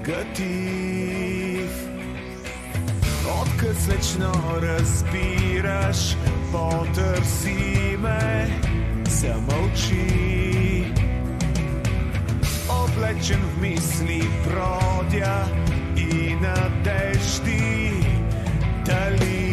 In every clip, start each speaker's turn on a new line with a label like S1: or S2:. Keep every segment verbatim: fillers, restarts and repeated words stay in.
S1: негатив. Откъс лично разбираш, потърси ме, замълчи. Облечен в мисли бродя и надежди, дали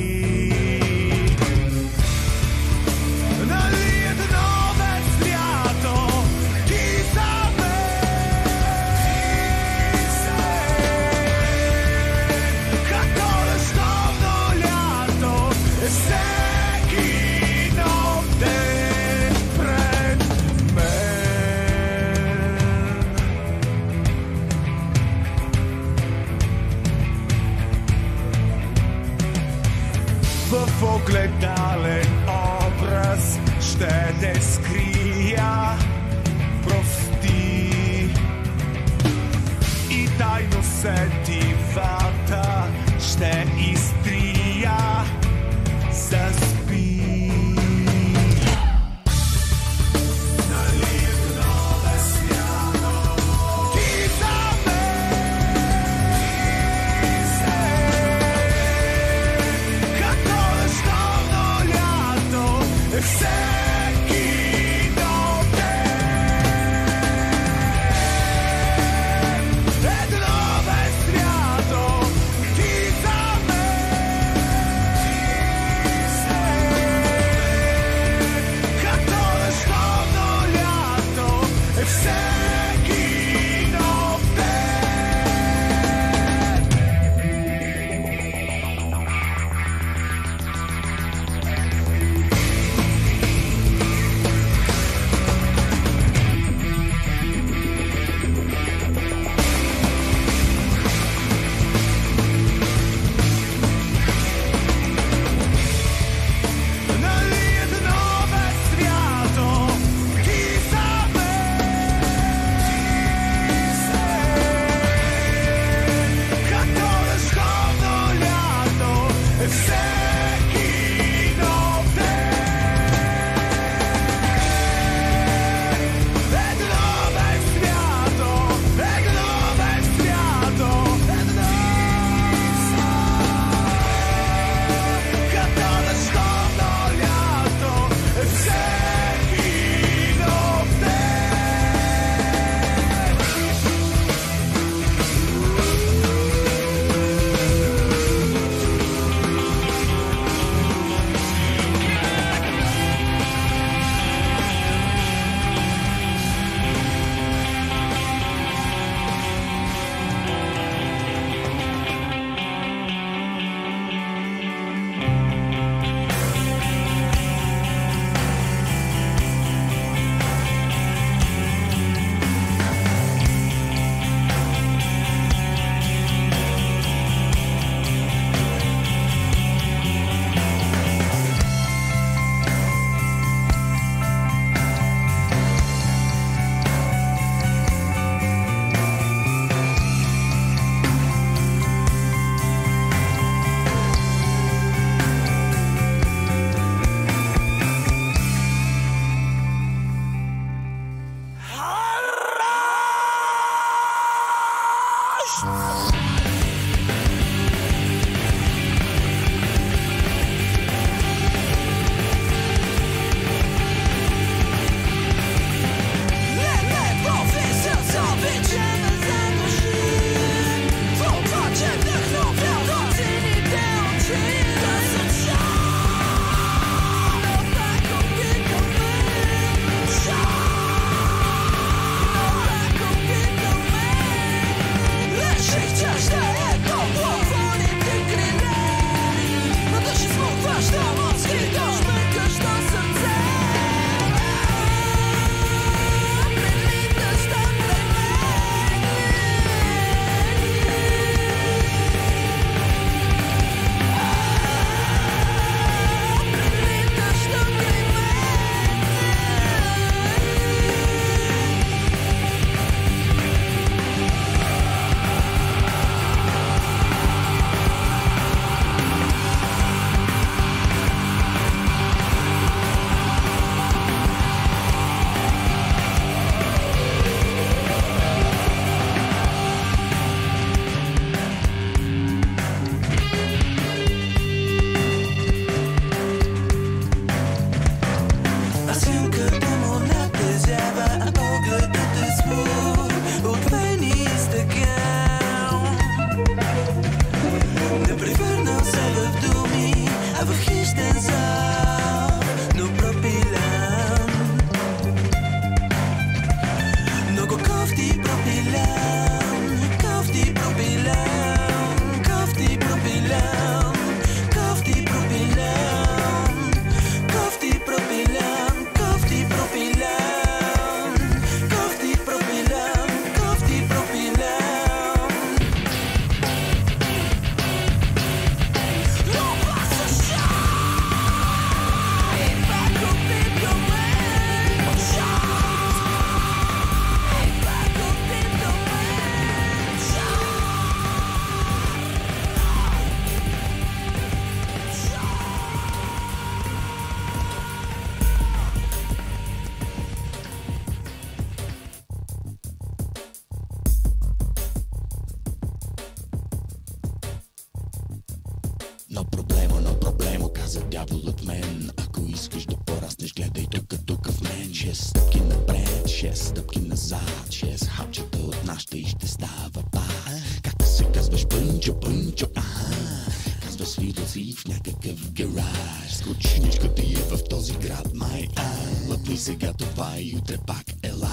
S1: в огледален образ ще те скрия, прости. И тайно сетивата ще изтрия, заспи.
S2: Just проблема на проблема, каза дяволът в мен. Ако искаш да пораснеш, гледай тук, тук в мен. Шест стъпки напред, шест стъпки назад, шест хапчета от нашата и ще става пак. Как се казваш, Пънчо, Пънчо, аха. Казва, свирил си в някакъв гараж. Скучничката е в този град, май, а. Лъпни сега това и утре пак ела.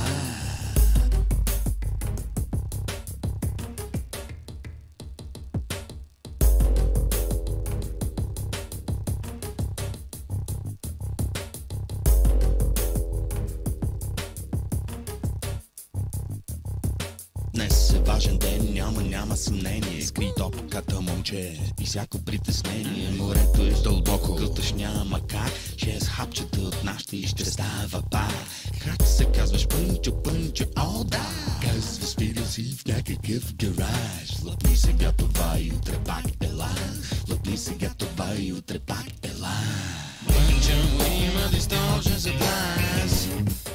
S2: Днес е важен ден, няма, няма съмнение. Скри топката, момче, и всяко притеснение. Морето е дълбоко, кълташ няма как. Шест хапчета от нашата и ще става пак. Как се казваш, Пънчо, Пънчо, о да. Казва, свирил си в някакъв гараж. Лъпни сега това и утре пак ела. Лъпни сега това и утре пак ела. Пънчо има дистожен за глас.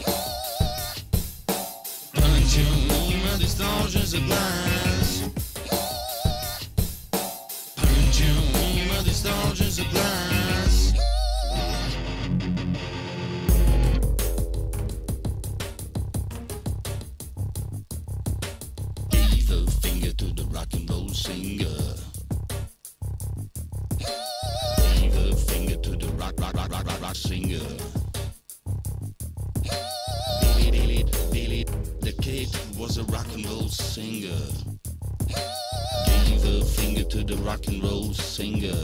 S2: Пънчо има дистожен за глас. Пънчо има дистожен за глас. Gave a finger to the rock and roll singer. Gave a finger to the rock, rock, rock, rock, rock, rock singer. The kid was a rock and roll singer. Gave a finger to the rock and roll singer.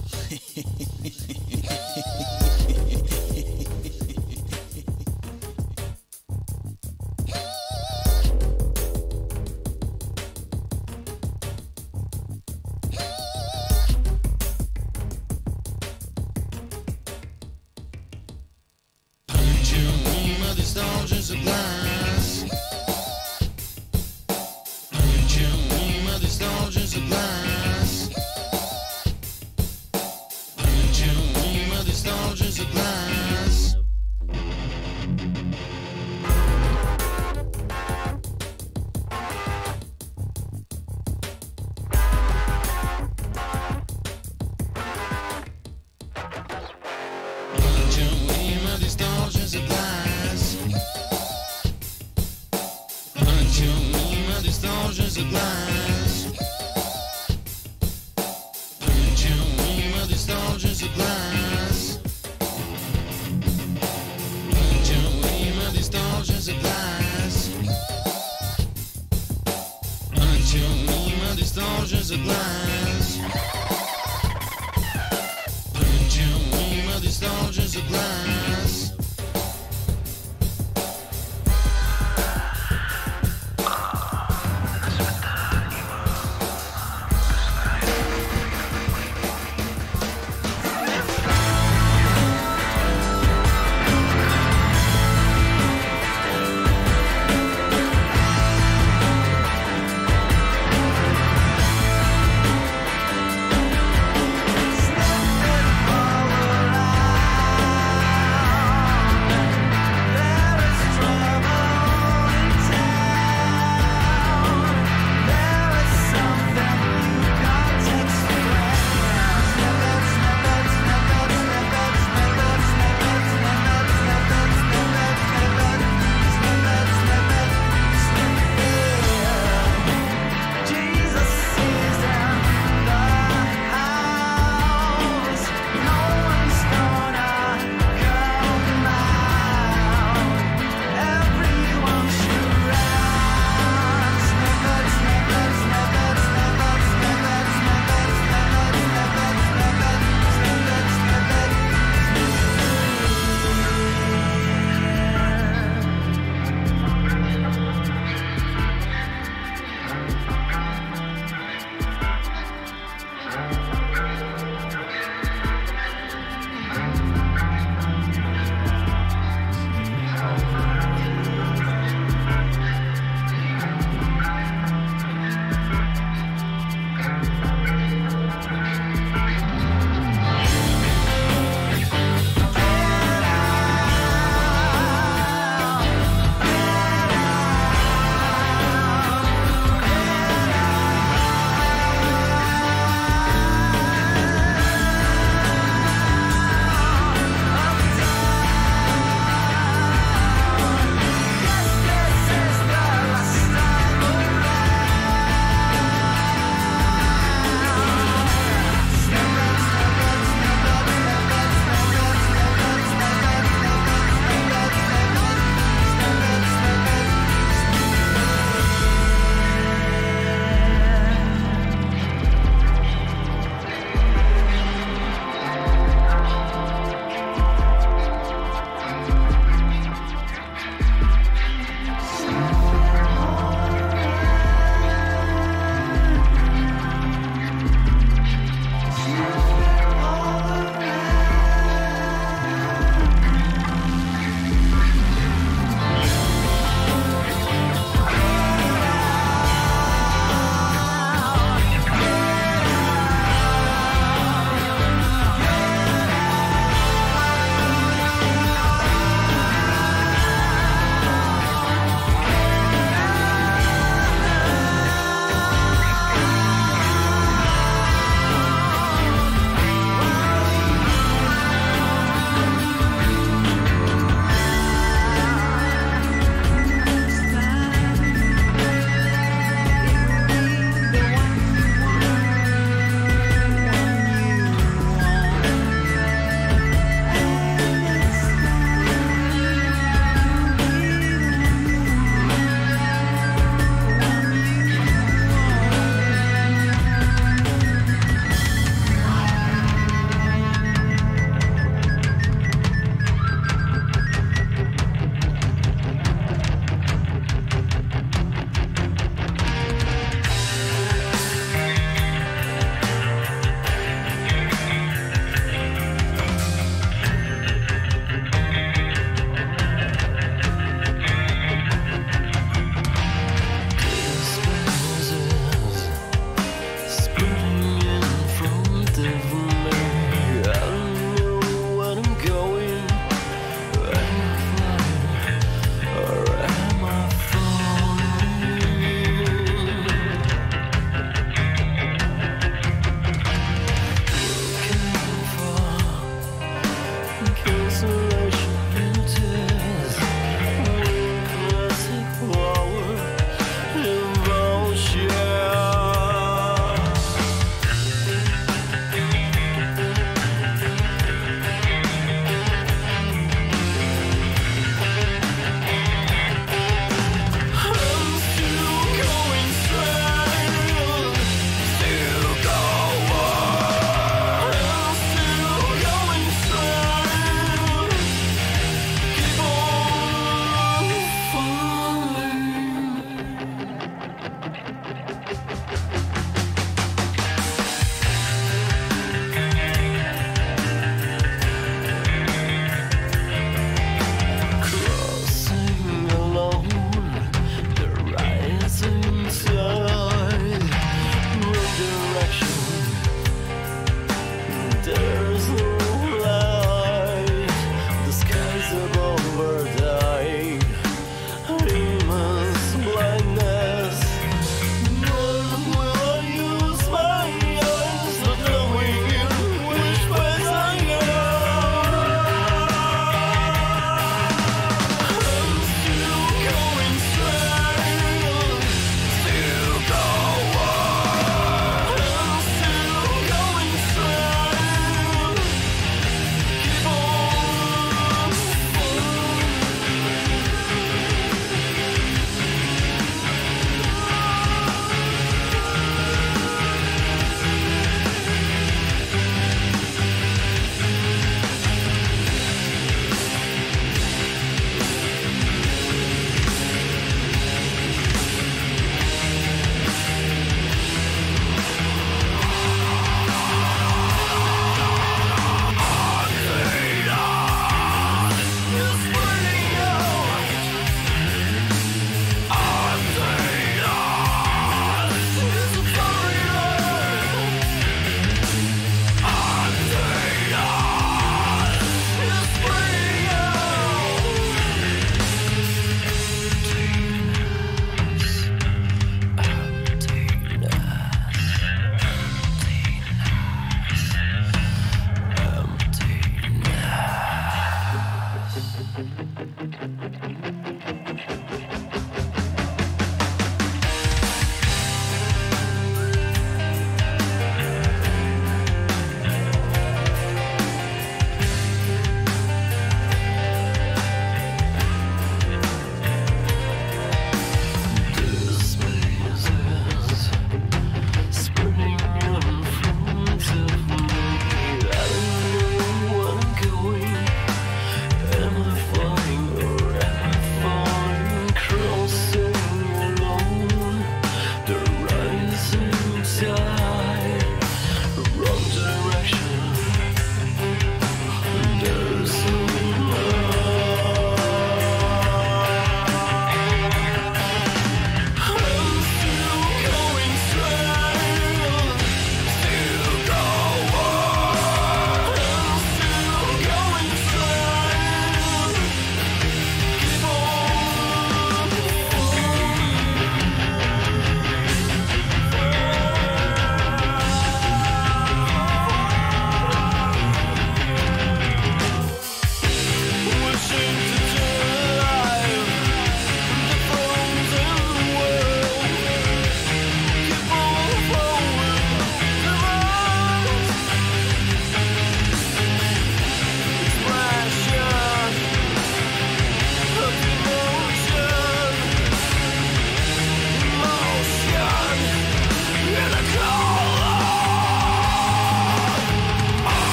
S2: Пънчо има дистожен за глас. Пънчо има дистожен за глас. Пънчо има дистожен за глас. Пънчо има дистожен за глас. Пънчо има дистожен за глас. Пънчо има дистожен за глас. Пънчо има дистожен за глас. Пънчо има дистожен за глас. Пънчо има дистожен за глас.
S1: Smoke and power out.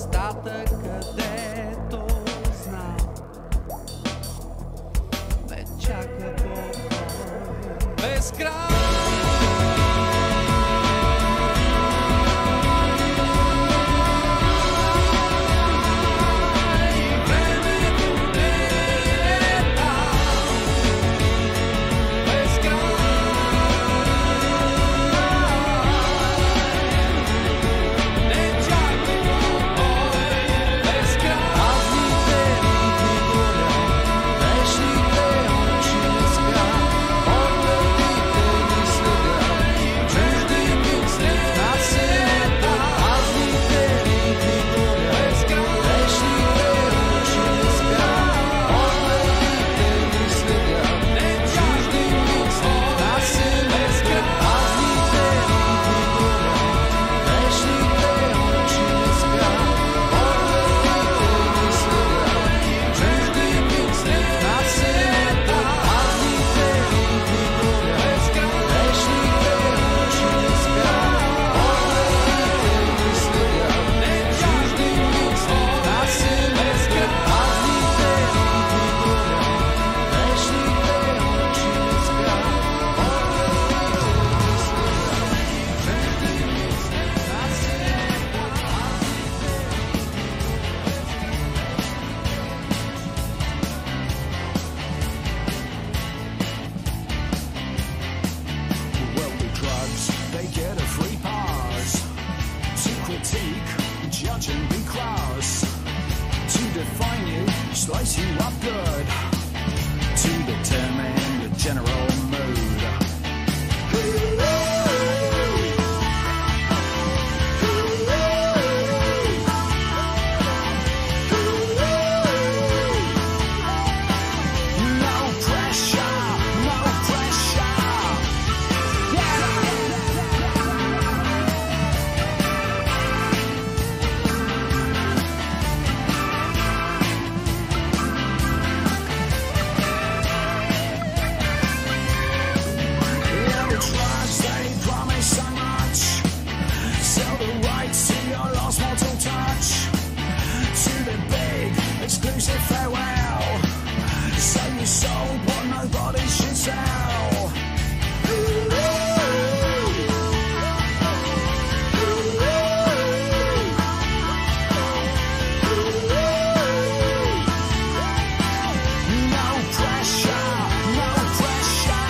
S3: местата, където знам ме чака покой без край. Judge and be cross to define you, slice you up good to determine your general mood. Exclusive farewell. So you sold what nobody should sell. No pressure, no pressure.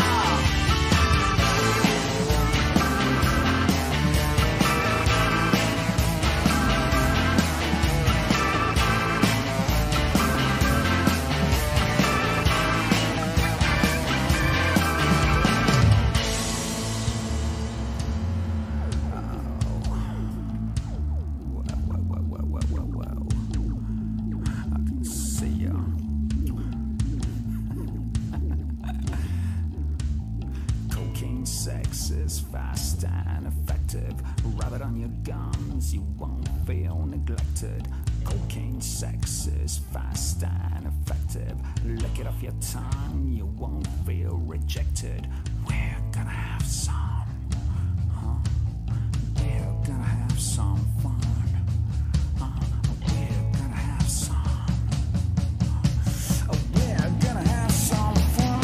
S3: Sex is fast and effective. Rub it on your gums, you won't feel neglected. Cocaine sex is fast and effective. Lick it off your tongue, you won't feel rejected. We're gonna have some, huh? We're gonna have some fun. Uh, we're gonna have some. Uh, we're gonna have some fun.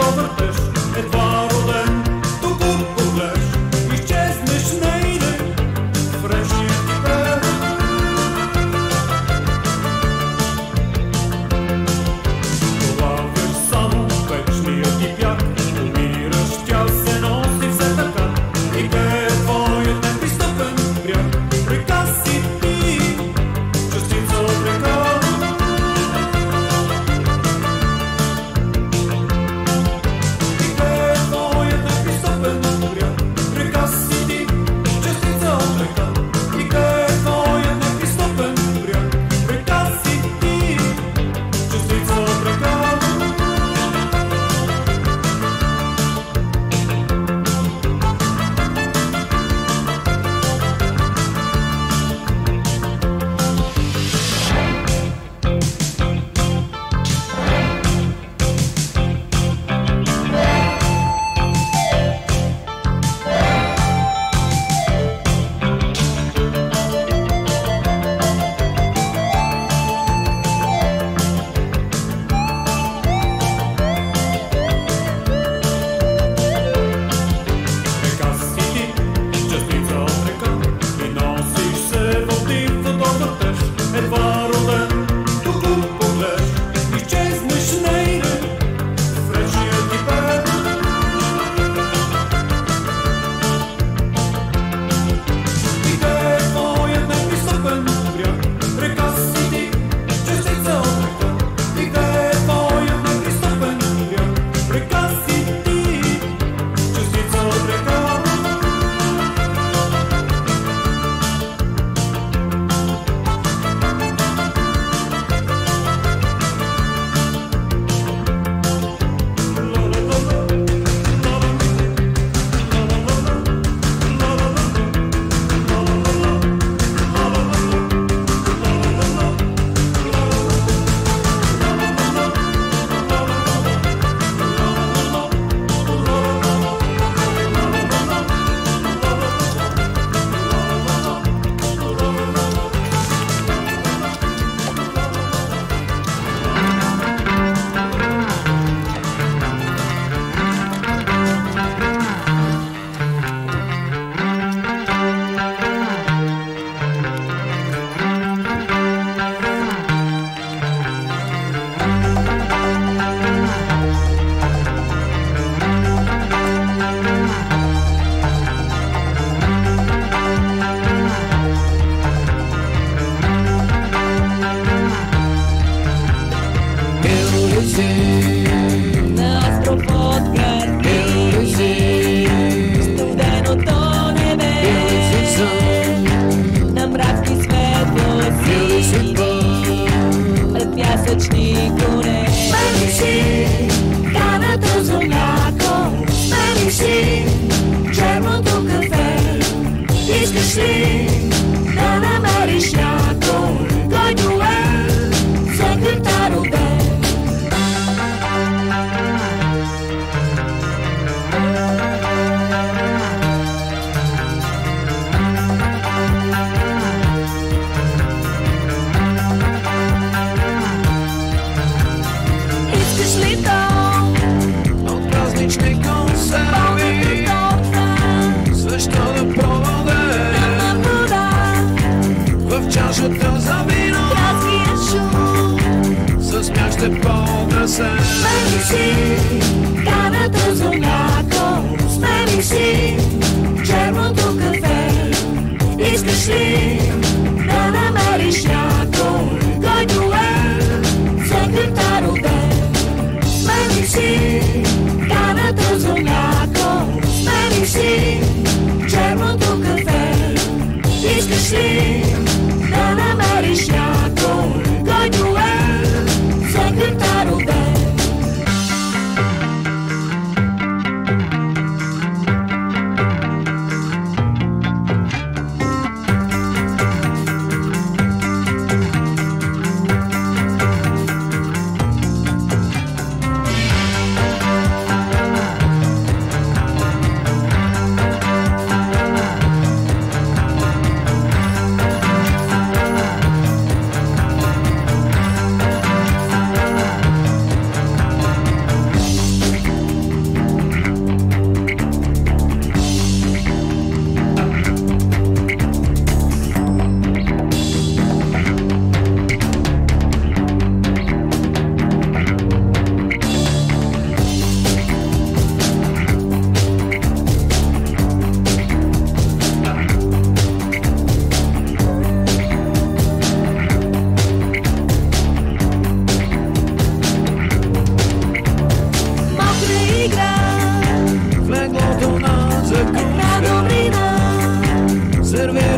S4: водовъртеж, едва роден, тук поглеж, изчезнеш нейде в речния ти берег. Долавяш само вечния ти бяг, умираш, тя се носи все така, и те е твоят непристъпен бряг. Река си ти, частица от река. И те е твоят непристъпен бряг. Река си ти, частица от река. И те е твоят непристъпен бряг. Река си ти, частица от река. Река си ти, частица от река, и носиш се в див водовъртеж, едва роден, тук поглеж, изчезнеш нейде в речния ти берег. И те е твоят непристъпен бряг. Река си ти, частица от река. И те е твоят непристъпен бряг. Река си ти, частица от река.
S5: На остров открит, студеното небе, на мрачни светлости, пред пясъчни коне. Смени си каната за мляко, смени си черното кафе. Искаш ли да намериш някой, който е секретар обе? Искаш ли то
S6: От празнични консерви, защо да проводеш
S5: на вода,
S6: в чашата за вино?
S5: градския шум?
S6: С смях ще поднесеш.
S5: Смени си каната за мляко, смени си черното кафе. Искаш ли да намериш някой, който е секретар обе? Смени си каната за мляко, смени си черното кафе. Искаш ли да намериш някой, който е секретар обе?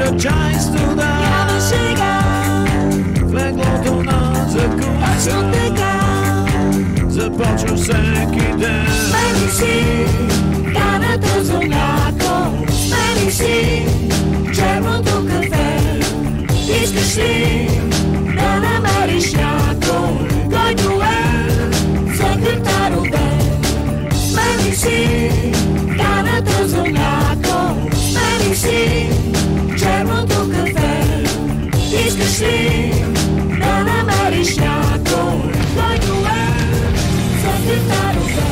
S6: чай студа.
S5: Няма сега,
S6: В леглото на закуска
S5: точно така.
S6: започва всеки ден.
S5: Смени си каната за мляко, смени си черното кафе. Искаш ли да намериш някой, който е секретар обед? Смени си каната за мляко, смени си черното кафе. Искаш ли да намериш някой, който е секретар обед?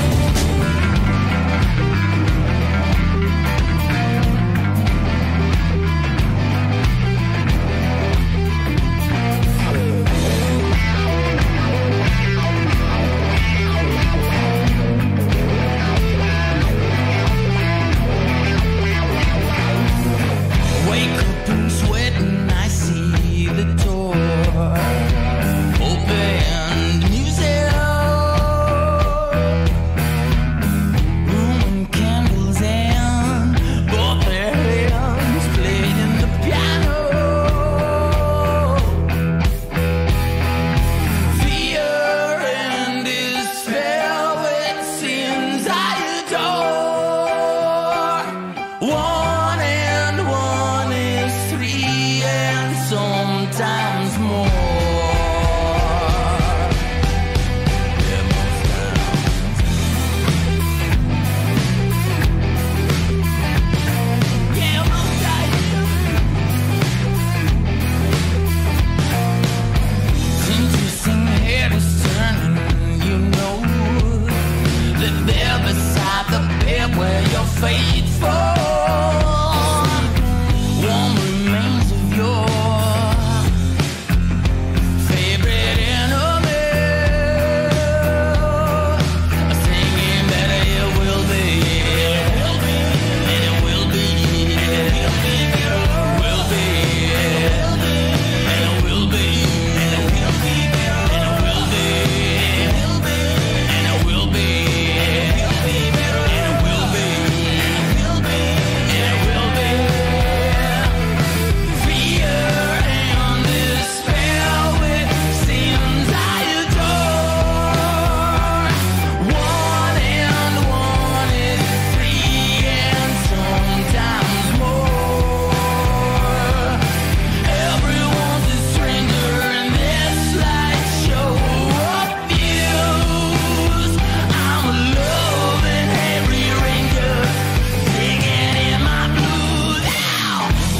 S2: Wake up and sweat and I see the door open, music, room and candles and both their hands playing the piano. Fear and despair with sins I adore. One and one is three and sometimes more. Yeah, most times. Yeah, most times. Since you sing the head is turning, you know that they're beside the bed where your fate falls. Warm remains of your favorite enemy, singing that it will be, it will be, and it will be, it will be, will be, and it will be, and it will be, and it will be, and it will be, and it will be, and it will be, and it will be. Fear and despair with sins I adore. One and one is three and sometimes more. Everyone's a stranger in this light show of views. I'm a love and hairy ranger singing in my blues. Ow!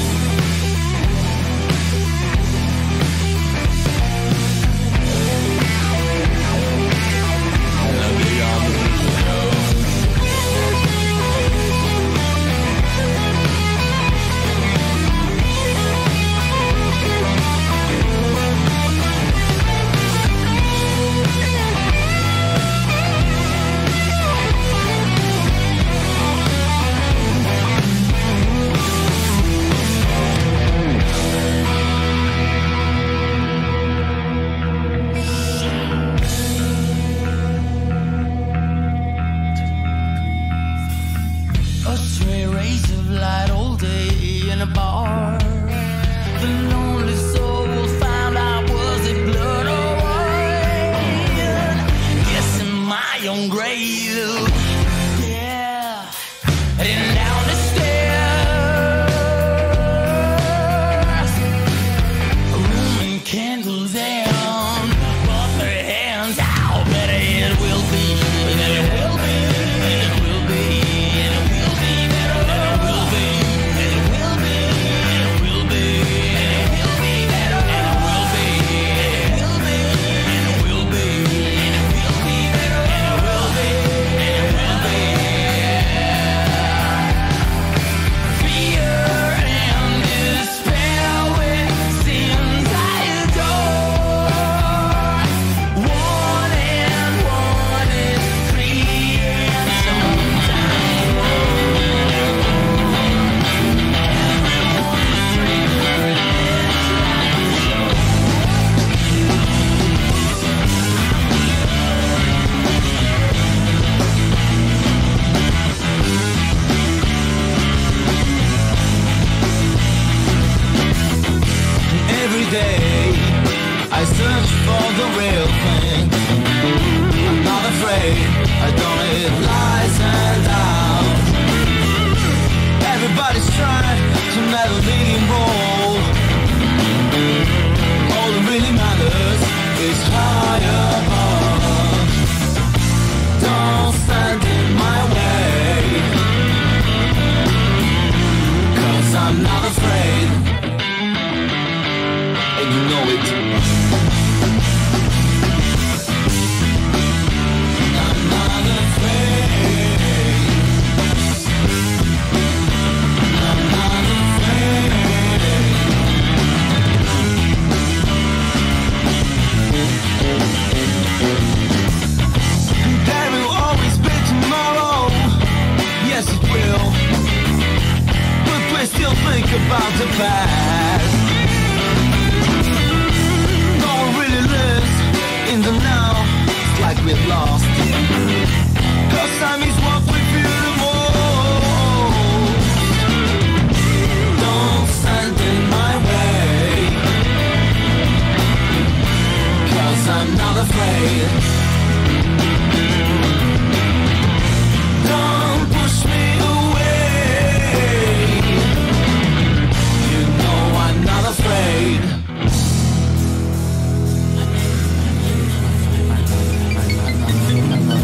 S2: A stray rays of light all day in a bar. The lonely soul found out, was it blood or wine? Guessing my own grave. Yeah, heading down the stairs. A room and candles and both their hands out. Better it will be, and it will be, and it will be, and it will be better, and it will be, and it will be, and it will be, and it will be better, and it will be, and it will be, and it will be, and it will be better, and it will be.
S6: try to never lead him wrong. All that really matters is higher up. Don't stand in my way, 'cause I'm not afraid, and you know it. I'm not afraid. I'm not afraid. There will always be tomorrow. Yes, it will. But we still think about the past. No one really lives in the now. It's like we've lost. 'Cause time is what we feel the most. Don't stand in my way, 'cause I'm not afraid. Don't push me away. You know I'm not afraid. I'm not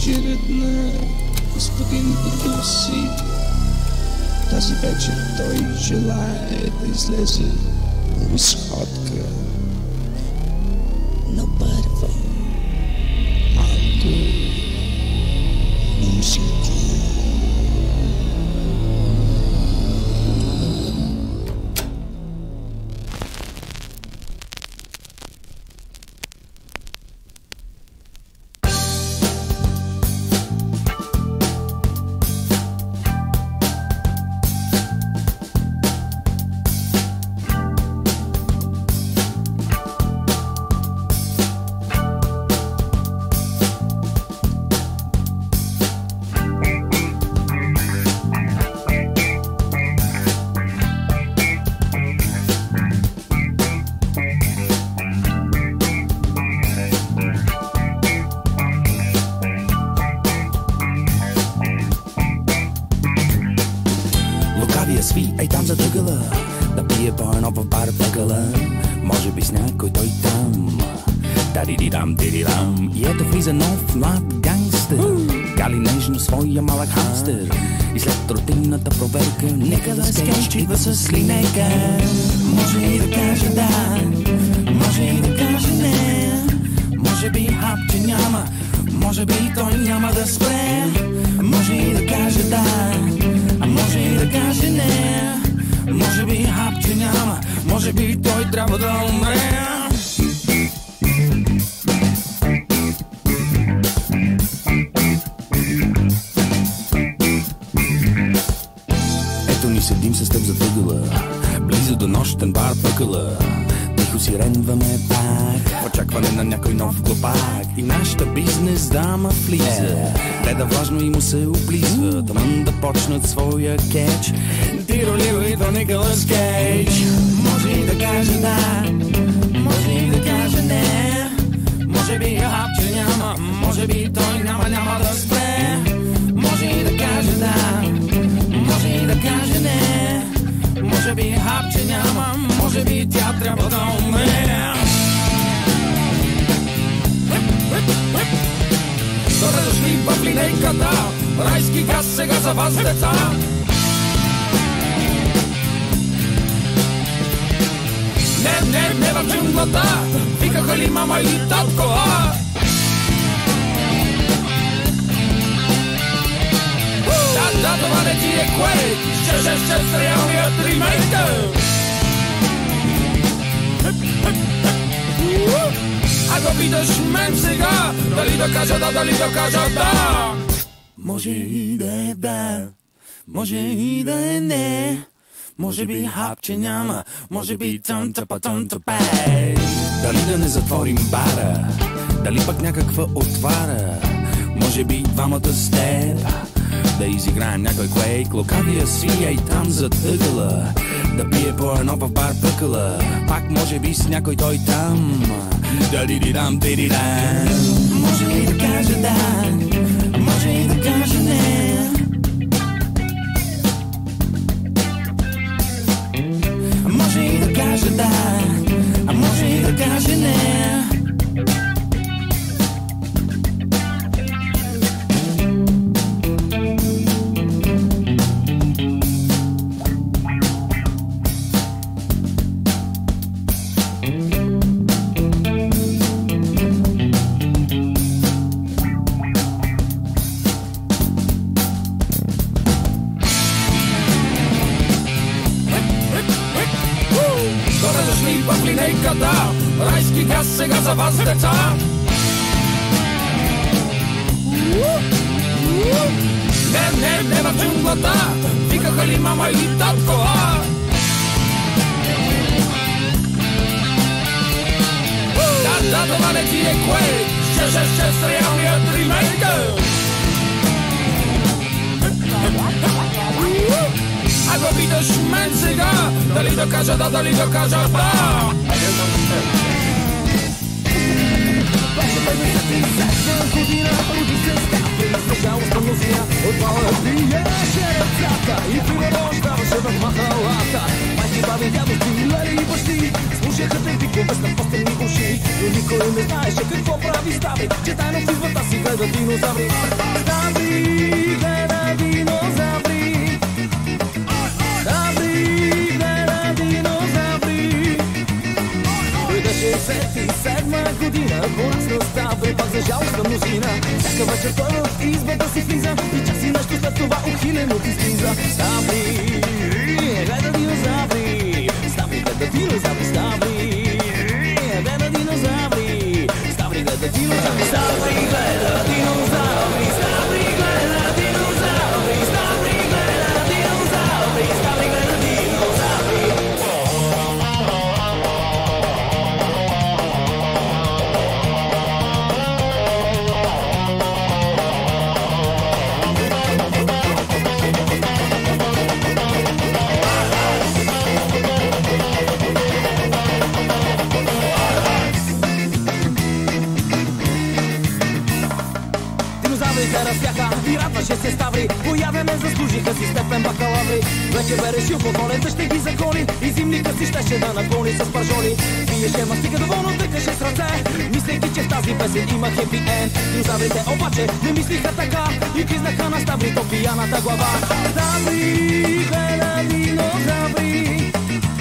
S2: вечерът на господин Потоси. Тази вечер той желае да излезе на разходка. Но първо малко музика.
S3: Сви, ей там зад ъгъла, да пие по-едно в бар въгъла. Може би с някой той там. Тари-ди-дам, дири-дам. И ето влиза нов млад гангстер. Гали нежно своя малък хамстер. И след рутинната проверка Николас Кейдж идва с линейка. Може и да каже да, може и да каже не. Може би хапче няма, може би той няма да спре. Може и да каже да, а може и да каже не. Може би хапче няма, може би той трябва да умре. Ето ни седим с теб зад ъгъла, близо до нощен бар пъкъла. Тихо си ренваме пак, в очакване на някой нов глупак. И нашата бизнес дама влиза, гледа влажно и му се облизва. Тъмън да почнат своя кетч. Тироливо и до Николас Кейдж. Може и да каже да, може и да каже не. Може би хапче няма, може би той няма, няма да спре. Може и да каже да, може и да каже не. Може би хапче няма, може би тя трябва да умре. Добре дошли в линейката, райски газ сега за вас, деца. Не, не, не в джунглата, викаха ли мама и татко, а? Да, да, това не ти е кое, ще, ще, ще с реалният ремейка. Ако питаш мен сега, дали да кажа да, дали да кажа да. Може и да е да, може и да е не. Може би хапче няма, може би тън-тъпа-тън-тъпей. Дали да не затворим бара, дали пък някаква отвара. Може би двамата с теб да изиграем някой клейк. Лукавия си ей там зад ъгъла, да пие по-едно в бар пъкъла. Пак може би с някой той там. Да-ди-ди-дам, ди-ди-дам. Може и да каже да, може и да каже не. Може и да каже да, а може и да каже не. В линейката, райски газ сега за вас, деца. Не, не, не в джунглата, викаха ли мама и татко, а? Да, да, това не ти е кое, ще, ще, ще с реалният ремейка. Ако питаш мен сега, дали да кажа да, дали да кажа да.
S7: Година роди се става, пожалуйста мнозина отвала биеше ръцата и природа оставаше в махалата. Майки, баби, дядо, стилали и бащи, слушаха те викове с напъстени уши, но никой не знаеше какво прави Ставри, че тайно в избата си гледа динозаври. Ставри гледа динозаври, Ставри гледа динозаври. Преди шейсет и седма година порасна Ставри пак за жалост на мнозина. Всяка вечер той в избата си влиза и час и нещо след това ухилено ти слиза. Ставри гледа динозаври, Ставри гледа динозаври, Ставри гледа динозаври, Ставри гледа динозаври, Ставри гледа динозаври, Ставри гледа динозаври, Ставри гледа динозаври, Ставри гледа динозаври. Разпяха и радваше се Ставри, по ядене заслужиха си степен бакалаври. Вече бе решил по-колета ще ги закони и зимника си щеше да наклони с пържоли. Пиеше мастика доволно, тъкаше с ръце, мислейки, че в тази песен има хепи енд. Динозаврите обаче не мислиха така и кизнаха на Ставри по пияната глава. Ставри гледа динозаври,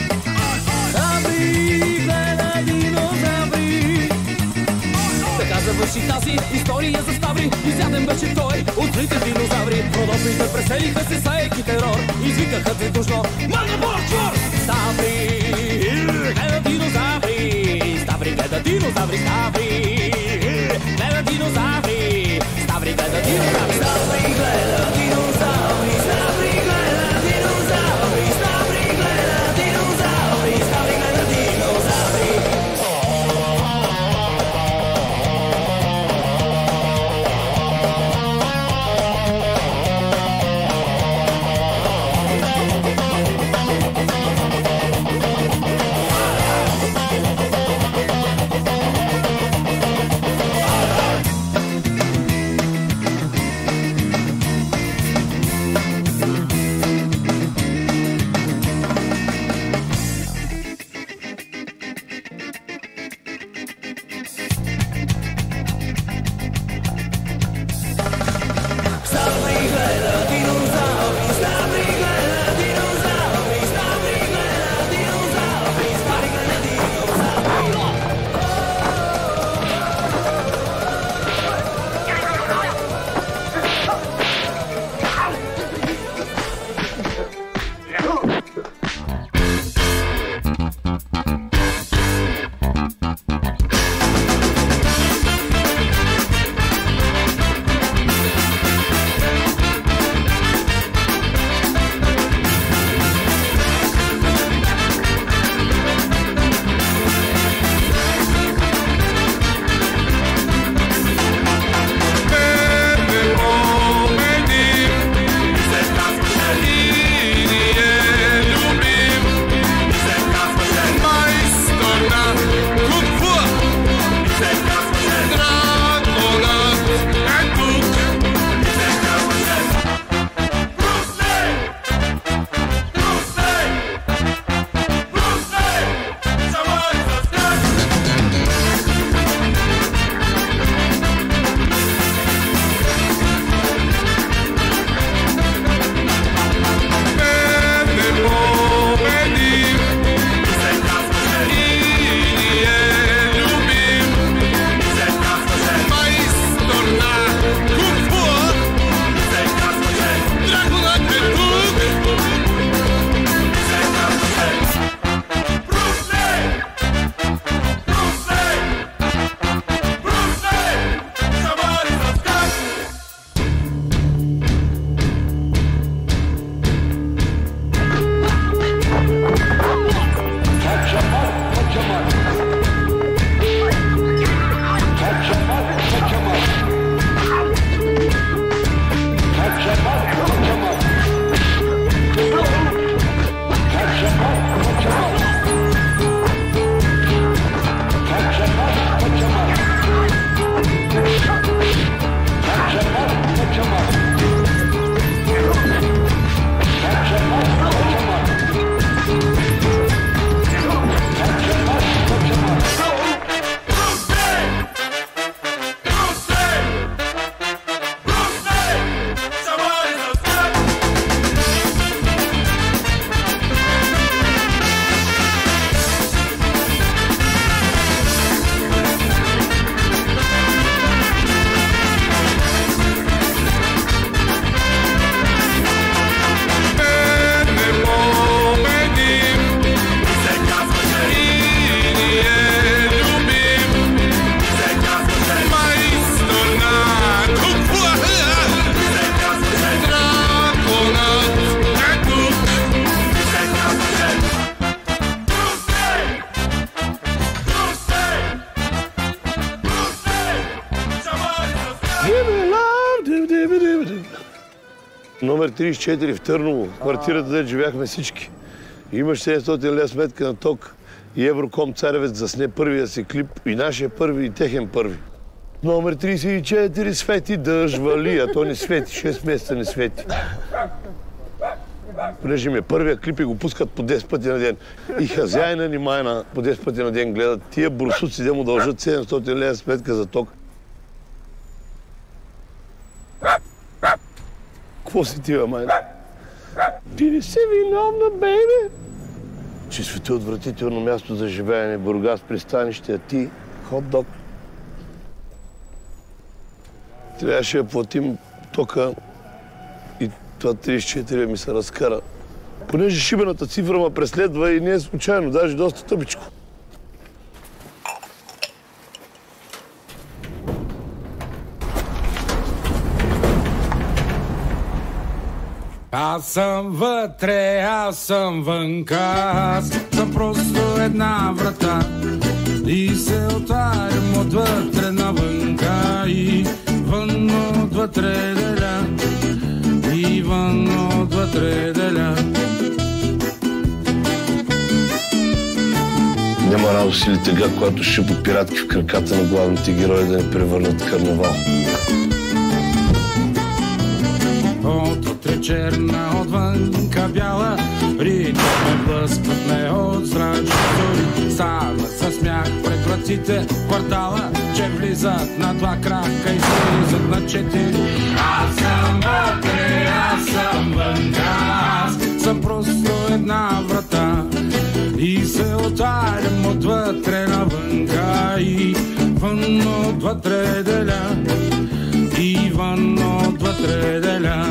S7: Ставри гледа динозаври. Така завърши тази история за Ставри. Изяден беше той от злите динозаври. Родопите преселиха се саеки терор. Извикаха тритушно: Мангабор чор! Ставри гледа динозаври, Ставри гледа динозаври, Ставри гледа динозаври, Ставри гледа динозаври, Ставри гледа динозаври, Ставри гледа динозаври, Ставри гледа динозаври, Ставри гледа динозаври.
S8: номер тридесет и четири в Търново, квартирата, де живяхме всички. Имаш седемстотин лева сметка на ток и Евроком Царевец засне първия си клип, и нашия първи, и техен първи. Номер тридесет и четири свети дъжд вали, а то не свети, шест месеца не свети. Понеже ми е първия клип и го пускат по десет пъти на ден. И хазяина ни майна по десет пъти на ден гледат. Тия бурсуци да му дължат седемстотин лева сметка за ток. Какво си тива, майна? Ти не си виновна, бейбе! Че света отвратително място за живеене, Бургас пристанище, а ти хот-дог. Трябваше да платим тока и това тридесет и четири ми се разкара. Понеже шибената цифра ме преследва и не е случайно, даже доста тъпичко.
S9: Аз съм вътре, аз съм вънка, аз съм просто една врата и се отварям отвътре навънка и вън отвътре деля, и вън отвътре деля.
S8: Няма радост или тъга, когато шипат пиратки в краката на главните герои да не превърнат карнавал.
S9: Отвътре черна, отвънка бяла, ритъм ме блъскват ме от зранчи зори. Стават със смях пред вратите квартала, че влизат на два крака и слизат на четири. Аз съм вътре, аз съм вънка, аз съм просто една врата и се отварям отвътре навънка и вън отвътре деля, и вън отвътре деля.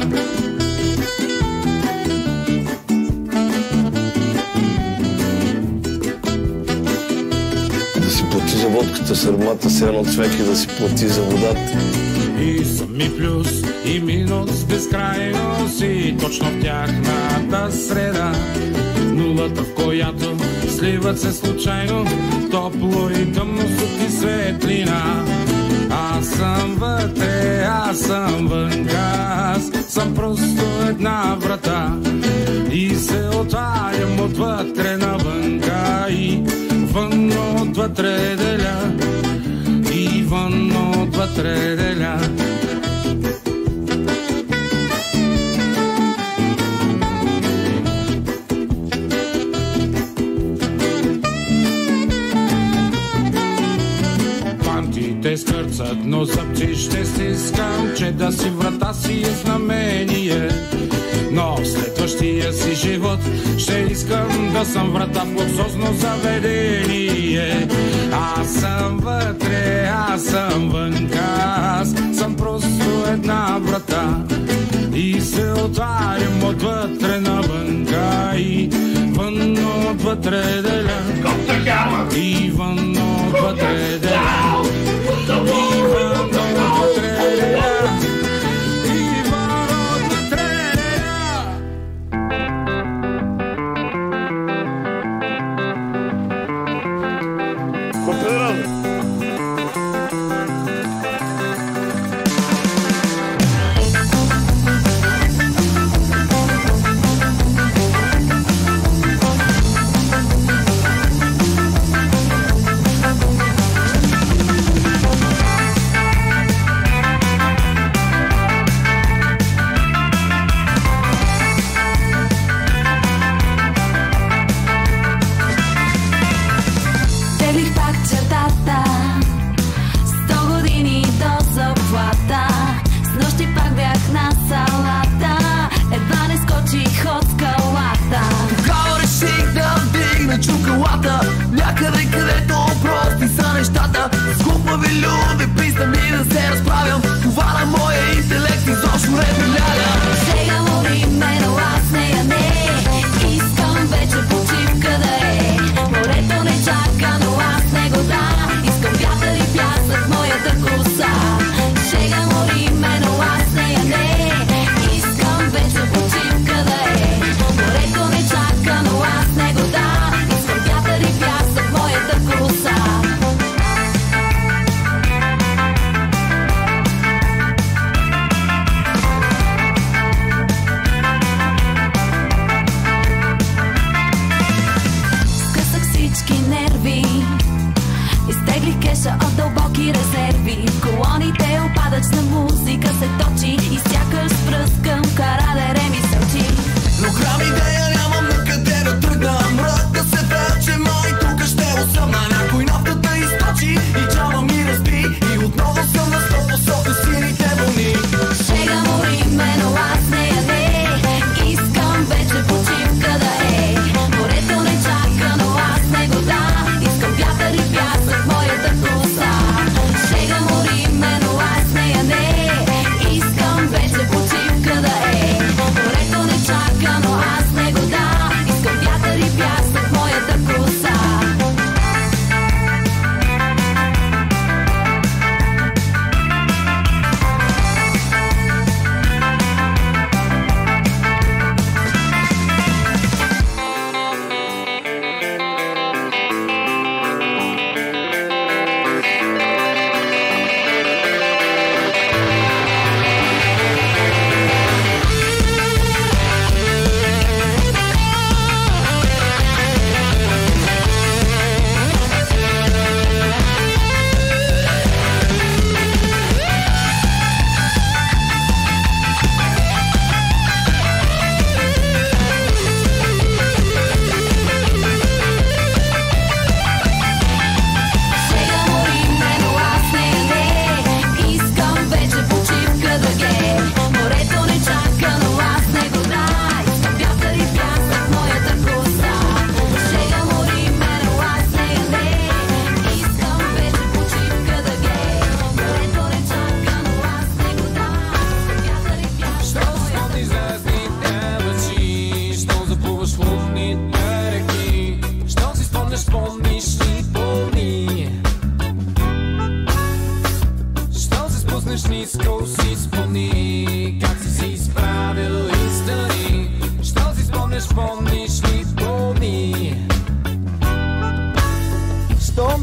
S8: Да си плати за водката с аромата с едно цвек и да си плати за водата.
S9: И съм и плюс, и минус, безкрайност и точно в тяхната среда. Нулата, в която сливат се случайно топло и тъмно, сух и светлина. Аз съм вътре, аз съм вънка, аз съм просто една врата и се отварям отвътре навънка и вън отвътре деля, и вън отвътре деля. Те скърцат, но зъбци ще стискам, че да си врата си е знамение. Но в следващия си живот ще искам да съм врата в луксозно заведение. Аз съм вътре, аз съм вънка, аз съм просто една врата и се отварям отвътре навънка и вън отвътре деля, и вън отвътре деля.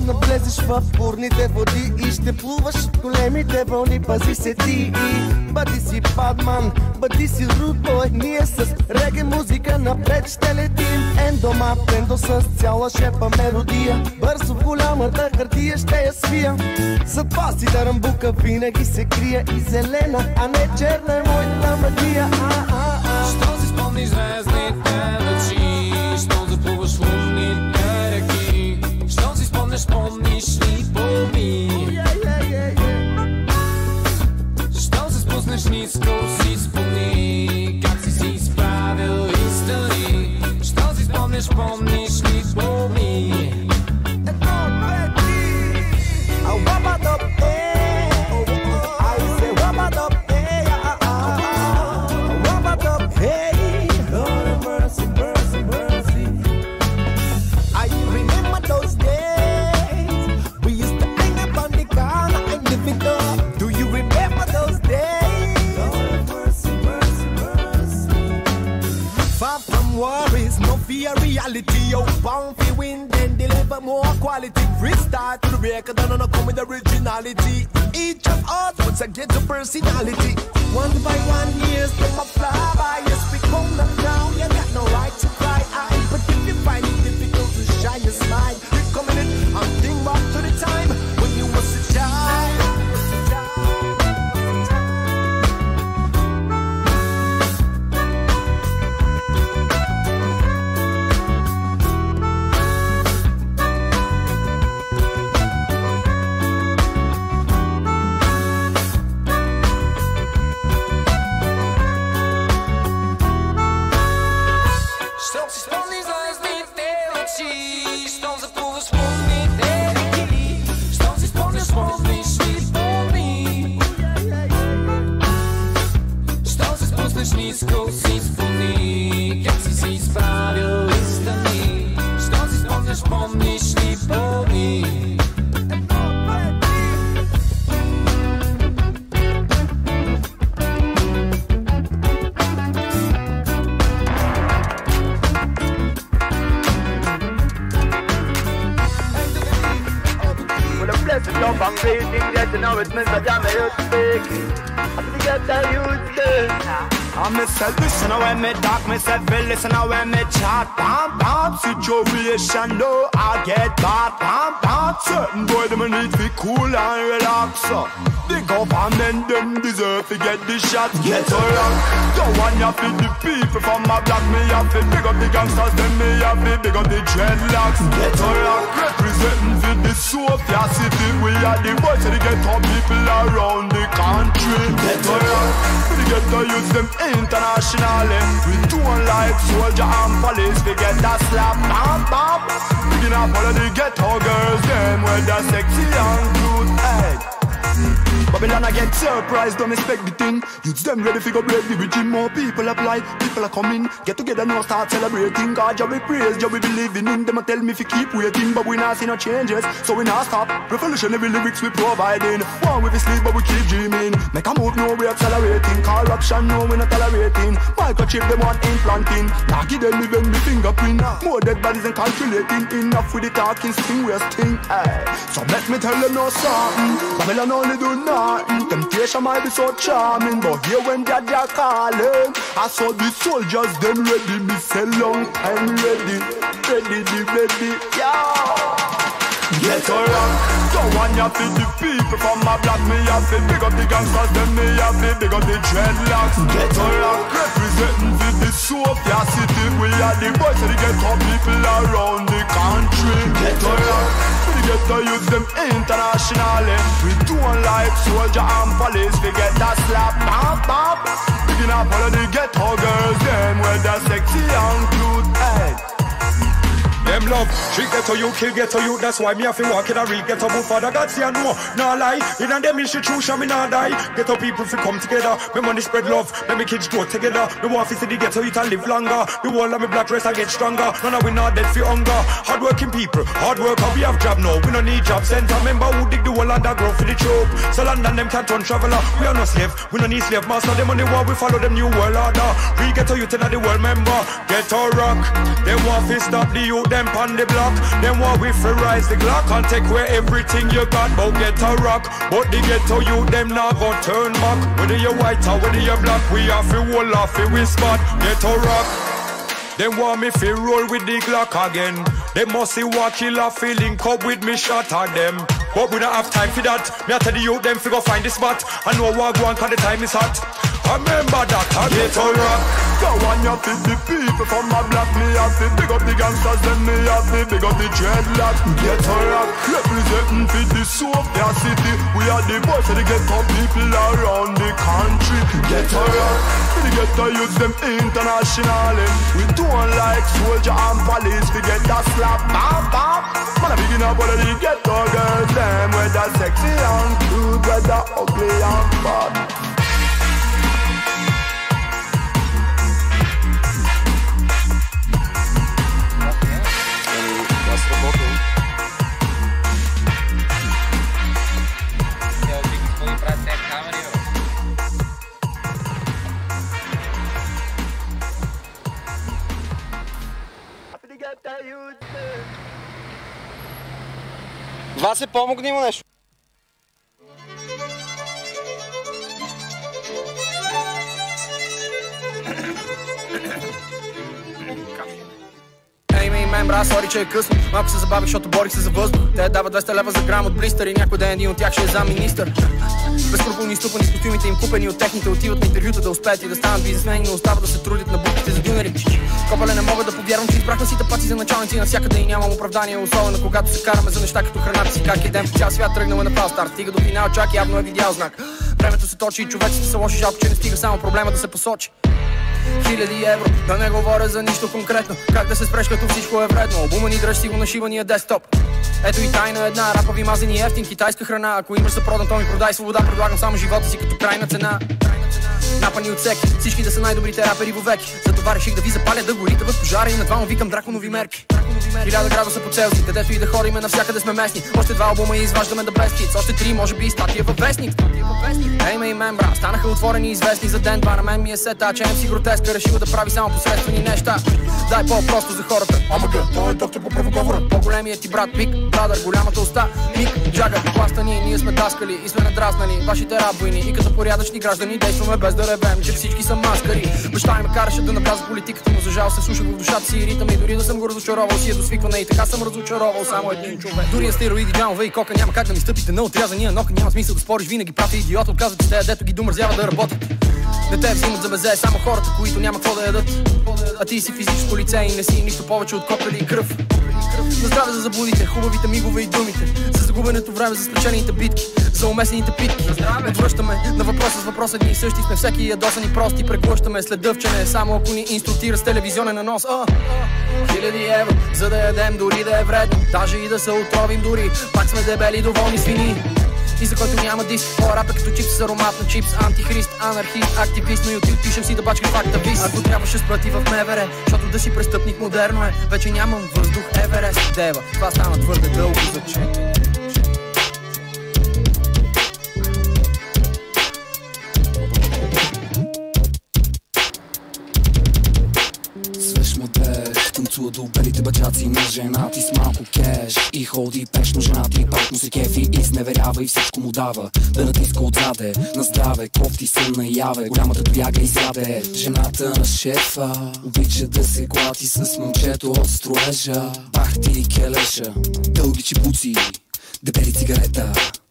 S10: навлезеш в бурните води и ще плуваш от големите вълни, пази се ти и бъди си падман, бъди си рудбой. Ние с реге музика напред ще летим. Ендома, ендо с цяла шепа мелодия, бързо в голямата хартия ще я свия. Затова си тарамбука винаги се крие и зелена, а не черна е моята магия.
S11: Що си спомниш звездните лъчи, що заплуваш в лунните реки, що си спомнеш, спомниш ли поми? Що се спуснеш ниско, си спомни как си си изправил истини. Що си спомнеш, спомниш ли поми? Reality, yo, bound for win, then deliver more quality. Freestyle to the record, and I come with originality. Each of us puts a get a personality. One by one, years, them a fly by. You speak on them now, you got no right to cry. I, but if you find it difficult to shine your smile, you're coming in and think back to the time when you was a child.
S1: Listen when me talk, me say feel listen when me chat. Bam bam, situation no I get bad. Bam bam, certain boy them need to be cool and relax. The government them deserve to get the shot. Get around, don't want you fit the people from my block. Me have to big up the gangsters, then me have to big up the dreadlocks. Get around, representing for the Sophia city. We are the boys to get top people around the country. Get around, we get to use them internationally. We don't like soldier and police. We get that slap, bam bam. Picking up all of the ghetto girls, them with the sexy and cute head. Babylon I get surprised, don't expect the thing. Youths them ready to go break the regime. More people apply, people are coming. Get together now, start celebrating. God, you be praised, you be believing in them. Tell me if you keep waiting, but we not see no changes, so we not stop. Revolutionary lyrics we providing. One with the sleep, but we keep dreaming. Make a move, no we accelerating. Corruption, no we not tolerating. Microchip them want implanting. Now give them even the fingerprint. More dead bodies and calculating. Enough with the talking, sting we sting. Hey. So let me tell them no something. Babylon only do nothing. Temptation might be so charming, but here when Daddy are calling, I saw the soldiers them ready, me say long time ready, ready, ready, ready, yeah. Get around, don't want you to the people from my block. Me have to big up the gangsters, then me have to big up the dreadlocks. Get around, representing for the Sophia city. We are the boys to get top people around the country. Get around, we get to use them internationally. We don't like soldier and police. We get that slap, bam bam. Picking up all of the ghetto girls, them with the sexy and cute head.
S12: Them love, street ghetto you, kill ghetto you. That's why me have to walk in a real ghetto boot for the God see and know. Nah lie, in a them institution me nah die. Ghetto people fi come together, me money spread love. Let me kids grow together. Me want fi see the ghetto youth and live longer. The whole of me black race I get stronger. None of we not dead fi hunger. Hard working people, hard worker we have job now. We no need job center. Remember who dig the whole underground for the trope. So London them can't turn traveler. We are no slave, we no need slave master. Them on the war we follow them new world order. We ghetto youth in the world member. Ghetto rock, they want fi stop the youth them pan on the block. Then what we fi rise the Glock and take away everything you got. But get a rock, but the ghetto you them not gon' turn back. Whether you white or whether you black, we have to roll off it with spot. Ghetto rock. Them want me fi roll with the Glock again. They must see what killer feeling up with me shot at them. But we don't have time for that. Me I tell the youth them fi go find the spot. I know what go on cause the time is hot. Remember that I get a rock.
S1: Go on you fit the people from my block. Me have to big up the gangsters. Then me have to big up the dreadlock. Get a rock. Representing for the soap their city. We are the boys for the ghetto people around the country. Get a rock. For the ghetto youth them international. We don't like soldier and police. We get that slap. Bam bam. Man I begin up all of the ghetto girls. Them whether sexy and cute, whether ugly and bad.
S13: Васе, помогни му нещо.
S14: Мен, брат, сори, че е късно. Малко се забавих, защото борих се за въздух. Те дават двеста лева за грам от блистър и някой ден един от тях ще е замминистър. Безкруполни ступани с костюмите им купени от техните отиват на интервюта да успеят и да станат бизнесмени, но остава да се трудят на буквите за дюнери. Копале, не мога да повярвам, че избрах на сите паци за началници навсякъде и нямам оправдание, особено когато се караме за неща като храната си. Как едем в цял свят тръгнаме на прав старт, стига до финал, чак явно е видял знак. Времето се точи и човеците са лоши, жалко, че не стига само проблема да се посочи. Хиляди евро, да не говоря за нищо конкретно. Как да се спреш като всичко е вредно. Албума ни дръж си го на шивания десктоп. Ето и тайна една, рапави мазени ефтин китайска храна. Ако имаш за продан, то ми продай свобода. Предлагам само живота си като крайна цена. Напани от всеки, всички да са най-добрите рапери вовеки. Затова реших да ви запаля да горите в пожара и на два му викам драконови мерки. Хиляда градуса по Целзий, където и да ходиме, навсякъде сме местни. Още два албума и изваждаме да best hits. Още три, може би и статия във вестник. Ей, ме и мен, брат, станаха отворени и известни за ден. Два на мен ми е сета, че ем си гротеска, решил да прави само посредствени неща. Дай по-просто за хората. Ама глед, той е доктор по правоговора. По-големият ти брат Биг Брадър, голямата уста Мик Джагър, пластани, ние сме даскали и сме надразнали вашите рап войни. И като порядъчни граждани действаме без да ревем, че всички са маскари. Баща ми ме караше да навляза политиката, но за жал се слушах в душата си и ритъм и дори да съм го разочаровал си е досвикване и така съм разочаровал само един човек. Дори на стероиди, джамове и кока няма как да ми стъпите на отрязания нока. Няма смисъл да спориш, винаги прав е идиот. Отказват ти те, дето ги домързява да работят. Не те взимат за безе, само хората, които няма какво да ядат. А ти си физическо лице и не си нищо повече от копели и кръв. На здраве за заблудите, хубавите мигове и думите. За загубеното време, за спечелените битки, за умесените питки. Отвръщаме на въпроса с въпроса, едни и същи сме, всеки ядосани прости. Преглъщаме след дъвчене, само ако ни инструктира с телевизионен нанос. О! Хиляди евро, за да ядем дори да е вредно. Даже и да се отровим дори, пак сме дебели доволни свини. И за който няма диск, по-рап е като чипс с аромат на чипс. Антихрист, анархист, активист, на YouTube пишем си да бачкам факта виз. Ако трябваше спрати в МВР, защото да си престъпник модерно е. Вече нямам въздух, Еверест, дева, това стана твърде дълго за че.
S3: Танцува до белите бачаци на жена ти с малко кеш и ходи пешно, жена ти пак му се кефи и сневерява и всичко му дава да натиска отзаде на здраве, кофти се наяве, голямата тояга изяде. Жената на шефа обича да се клати с момчето от строежа. Бах ти келеша, дълги чепуци, дебели цигарета,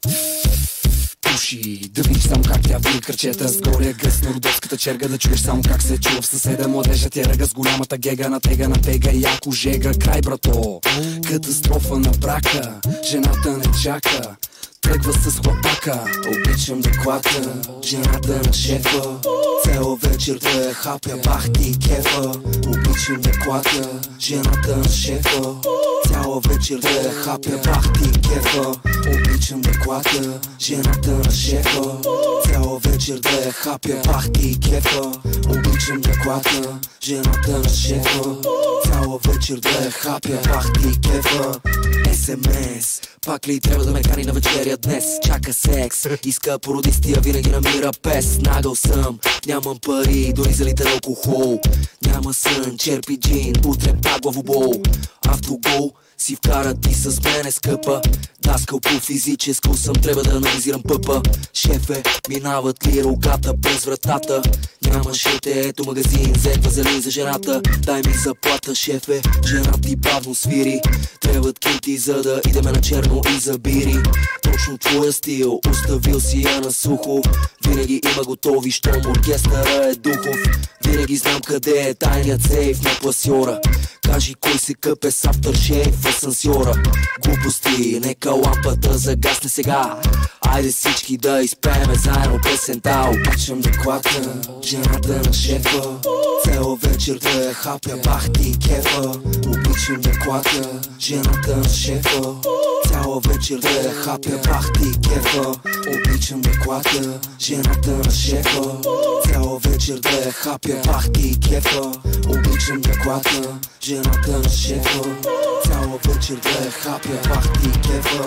S3: да видиш само как тя вие кръчета с голия гъс на родовската черга, да чуеш само как се чува в съседа младежа тя ръга с голямата гега, на тега на тега и яко жега. Край, брато, катастрофа на брака, жената не чака, тръгва с хлопака. Обичам да клата жената на шефа, цяла вечер да я хапя, бах ти кефа. Обичам да клата жената на шефа, цяла вечер да я хапя, бах ти кефа. Обичам да клата жената на шефа, цяла вечер да я хапя, бах ти кефа. Обичам да клата жената на шефа, цяла вечер да я хапя, бах ти кефа. ес ем ес, пак ли трябва да ме кани на вечеря днес? Чака секс, иска породистия, винаги намира пес. Нагъл съм, нямам пари, дори за литър алкохол. Няма сън, черпи джин, утре пак главобол.
S15: автогол си вкара ти с мене, скъпа. Да, скълпо физическо съм, трябва да анализирам пъпа. Шефе, минават ли рогата през вратата? Нямаше те, ето магазин, зет вазелин за жената. Дай ми заплата, шефе, жена ти бавно свири. Трябват кинти, за да идеме на черно и за бири. Точно твоя стил, оставил си я на сухо. Винаги има готови, щом оркестъра е духов. Винаги знам къде е тайният сейф на пласьора. Кажи кой се къпе с афтършейв в асансьора. Глупости, нека лампата загасне сега. Айде всички да изпееме заедно песента. Обичам да клатя жената на шефа, цяла вечер да я хапя, бах ти кефа. Обичам да клатя жената на шефа, цяла вечер да я хапя, бах ти кефа. Обичам да клатя жената на шефа, цяла вечер да я хапя, бах ти кефа. Обичам да клатя жената на шефа, цяла вечер да я хапя, бах ти кефа.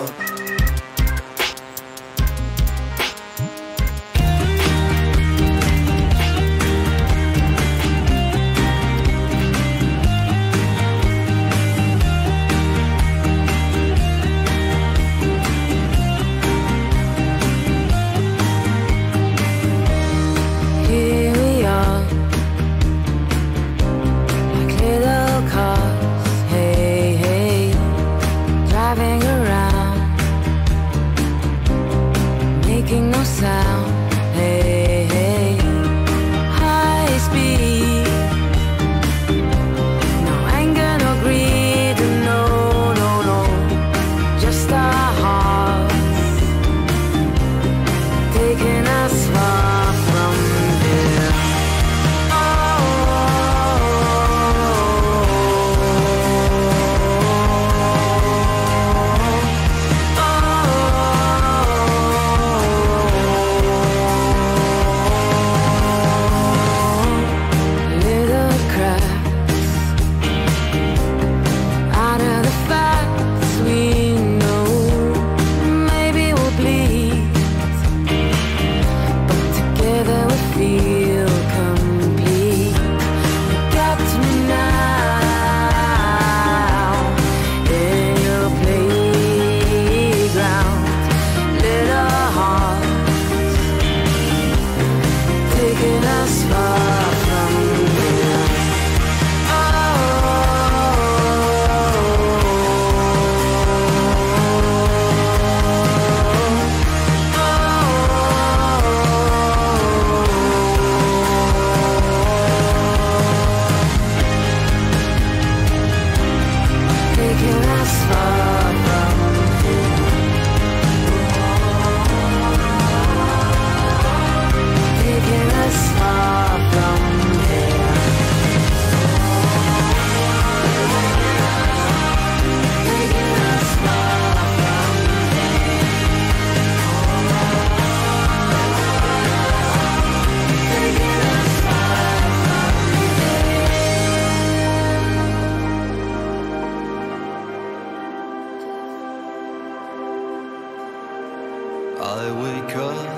S6: I wake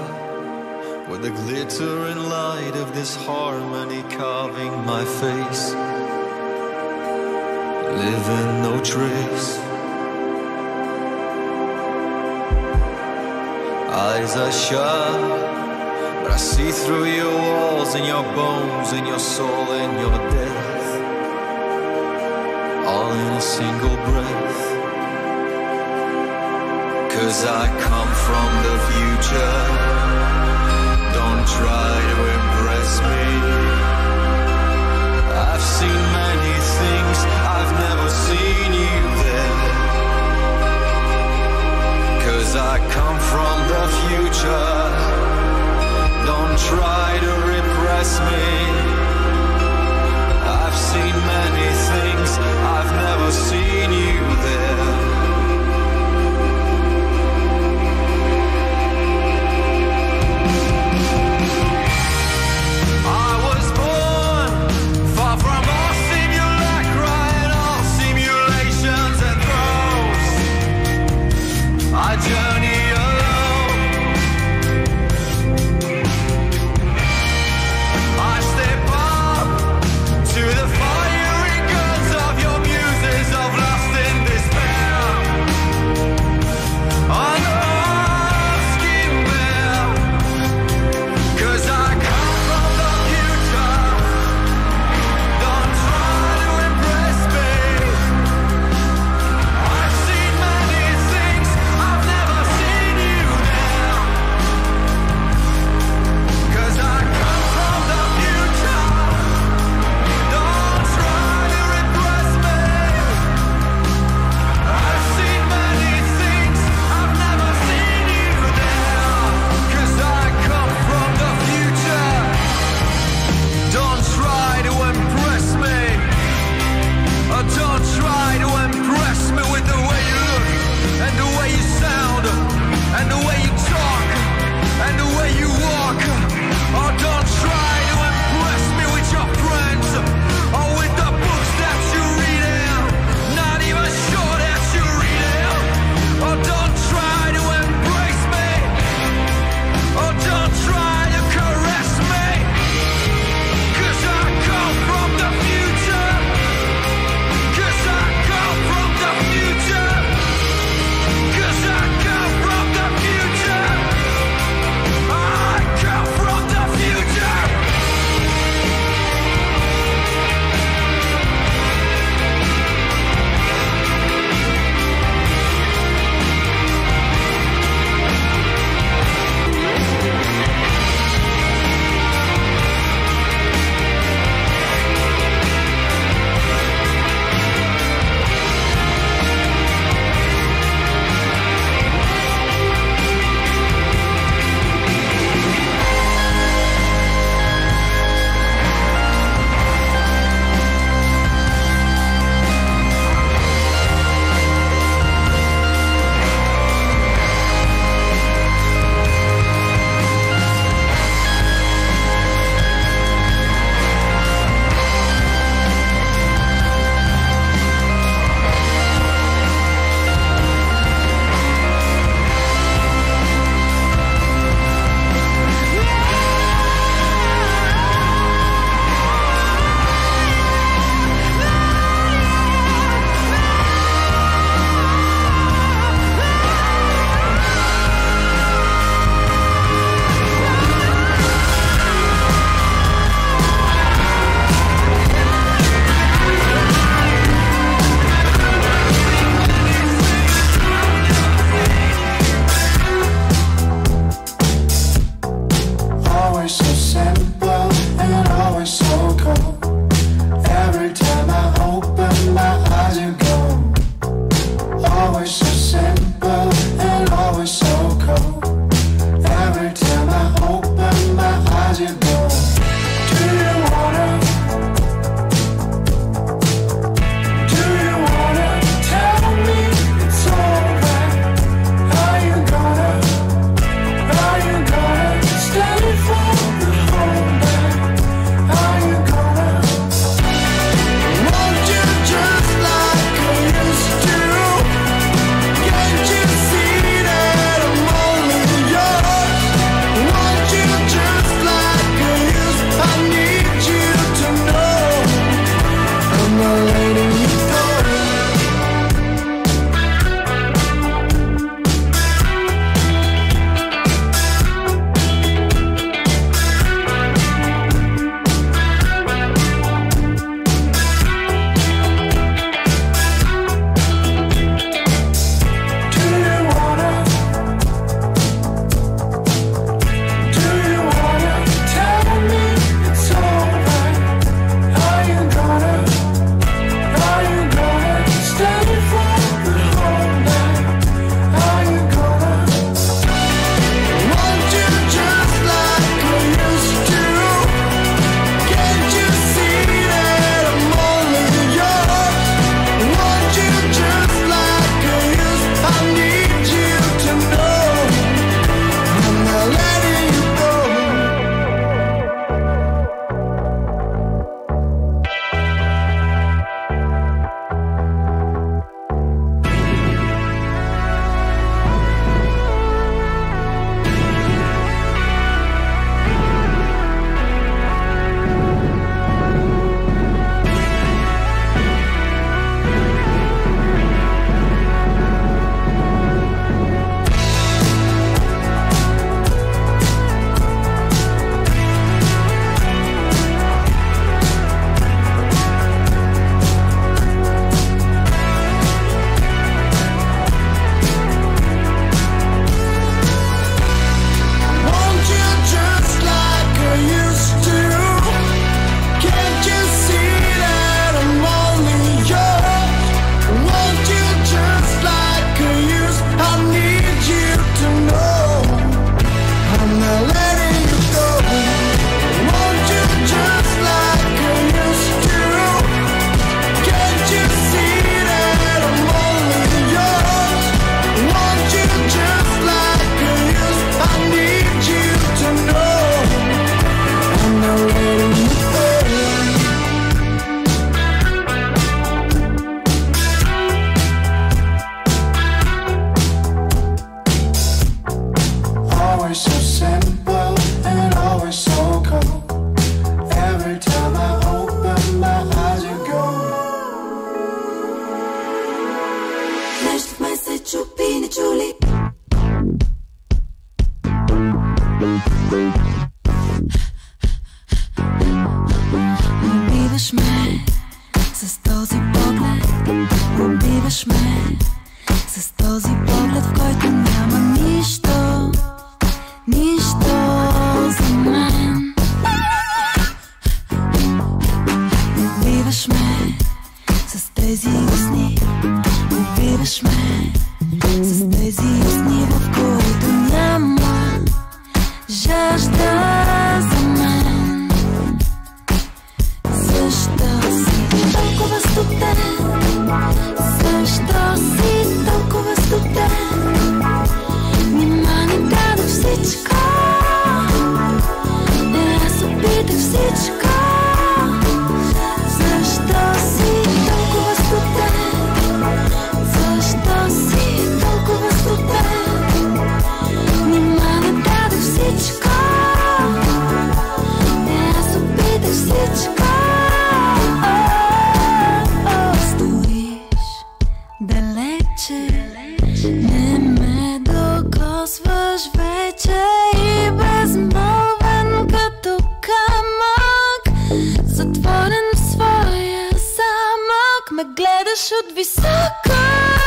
S6: up with the glitter and light of this harmony carving my face, leaving no trace. Eyes are shut, but I see through your walls and your bones and your soul and your death, all in a single breath. 'Cause I come from the future, don't try to impress me. I've seen many things, I've never seen you there. 'Cause I come from the future, don't try to repress me. I've seen many things, I've never seen you there. I was born far from all simulacra
S5: Убиваш ме с този поглед, в който няма нищо, нищо за мен. Убиваш ме с тези усни, убиваш ме с тези усни, в които няма жажда за мен. Защо си толкова студен? Защо си толкова студен? Нима не дадох всичко, не аз опитах всичко. Защо си толкова студен? Защо си толкова студен? Нима не дадох всичко, не аз опитах всичко. Стоиш далече, не ме докосваш вече и безмолвен като камък, затворен в своя замък, ме гледаш от високо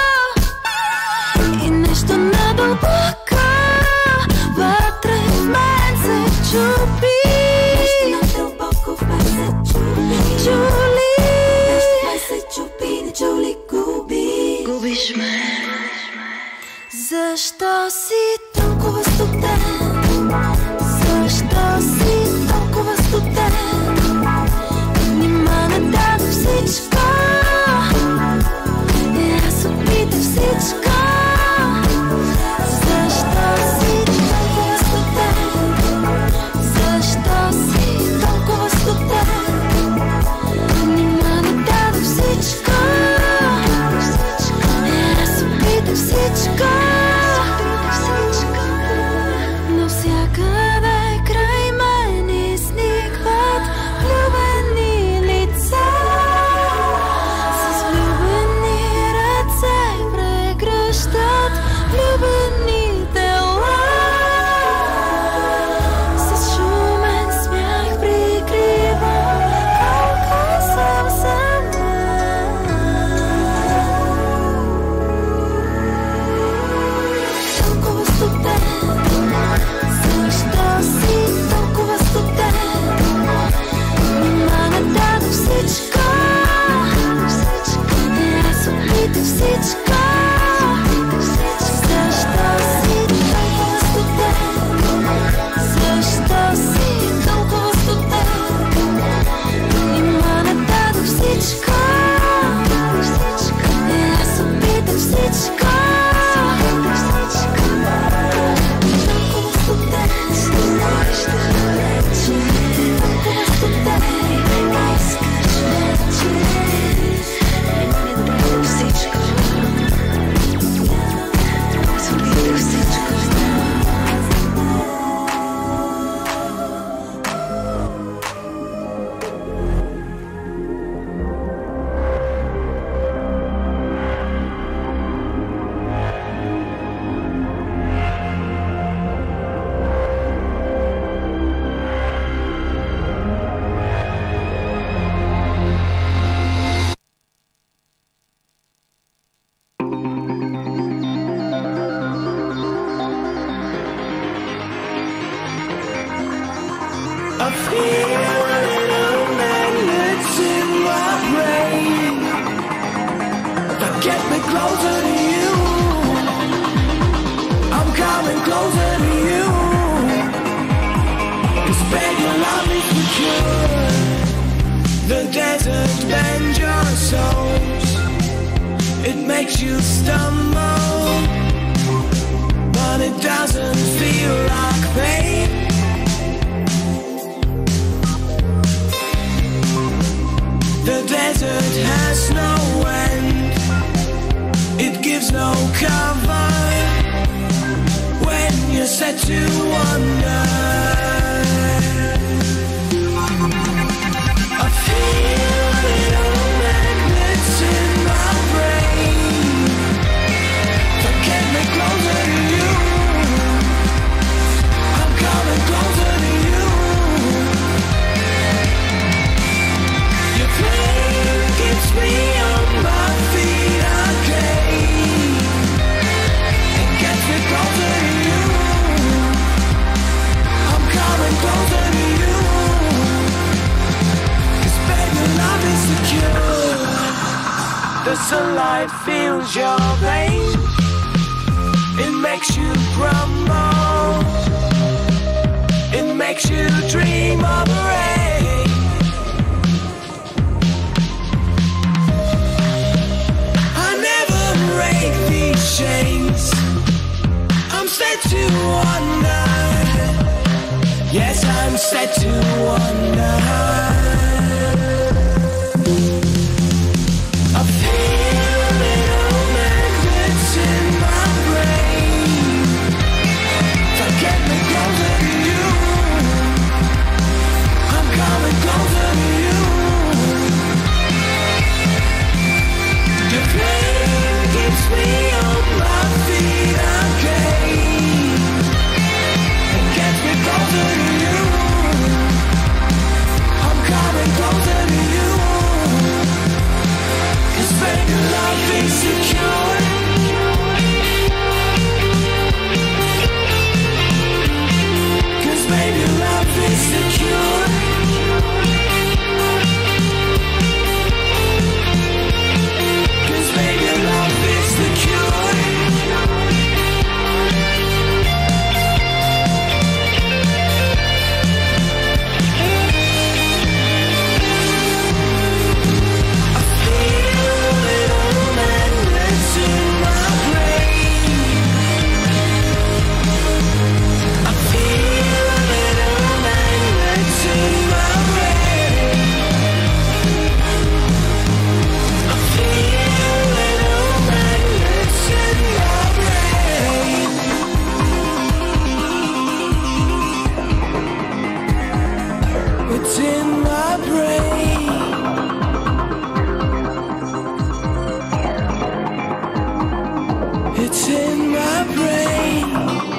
S5: и нещо надълбоко вътре в мен се чупи. Нещо надълбоко в мен се чупи. Чули, нещо в мен се чупи, не чули, губи. Губиш ме. Защо си толкова студен? Защо си толкова студен? Нима не дадох всичко, не аз опитах всичко. Защо си толкова студен? Защо си толкова студен? Нима не дадох всичко, не аз опитах всичко. Навсякъде край мен изникват влюбени лица, с влюбени ръце прегръщат влюбени тела. С шумен смях прикривам колко съм сама. Толкова студен, защо си толкова студен? Нима не дадох всичко, не аз опитах всичко. Защо си толкова студен? Защо си толкова студен? Нима не дадох всичко, не аз опитах всичко. Толкова студен, толкова студен, искаш вече. Нима не дадох всичко, аз опитах всичко.
S6: I feel a little magnets in my brain that get me closer to you. I'm coming closer to you, 'cause baby, love is the cure. The desert bends your souls, it makes you stumble, but it doesn't feel like pain. The desert has no end, it gives no cover when you're set to wonder. I feel little magnets in my brain that get me closer to you. I'm coming closer to you. Your pain keeps me on my feet. I can't
S16: light fills your veins. It makes you crumble. It makes you dream of rain. I never break these chains. I'm set to wonder. Yes, I'm set to wonder. I feel little magnets in my brain. Forget me closer to you. I'm coming closer to you. The pain keeps me on my feet again. It gets me closer to you. I'm coming closer to you. Cause baby, love is secure. Cause baby, love is secure. Cause baby, love is secure. I feel little magnets in my brain. I feel little magnets in my brain. I feel little magnets in my brain. It's in my brain. It's in my brain.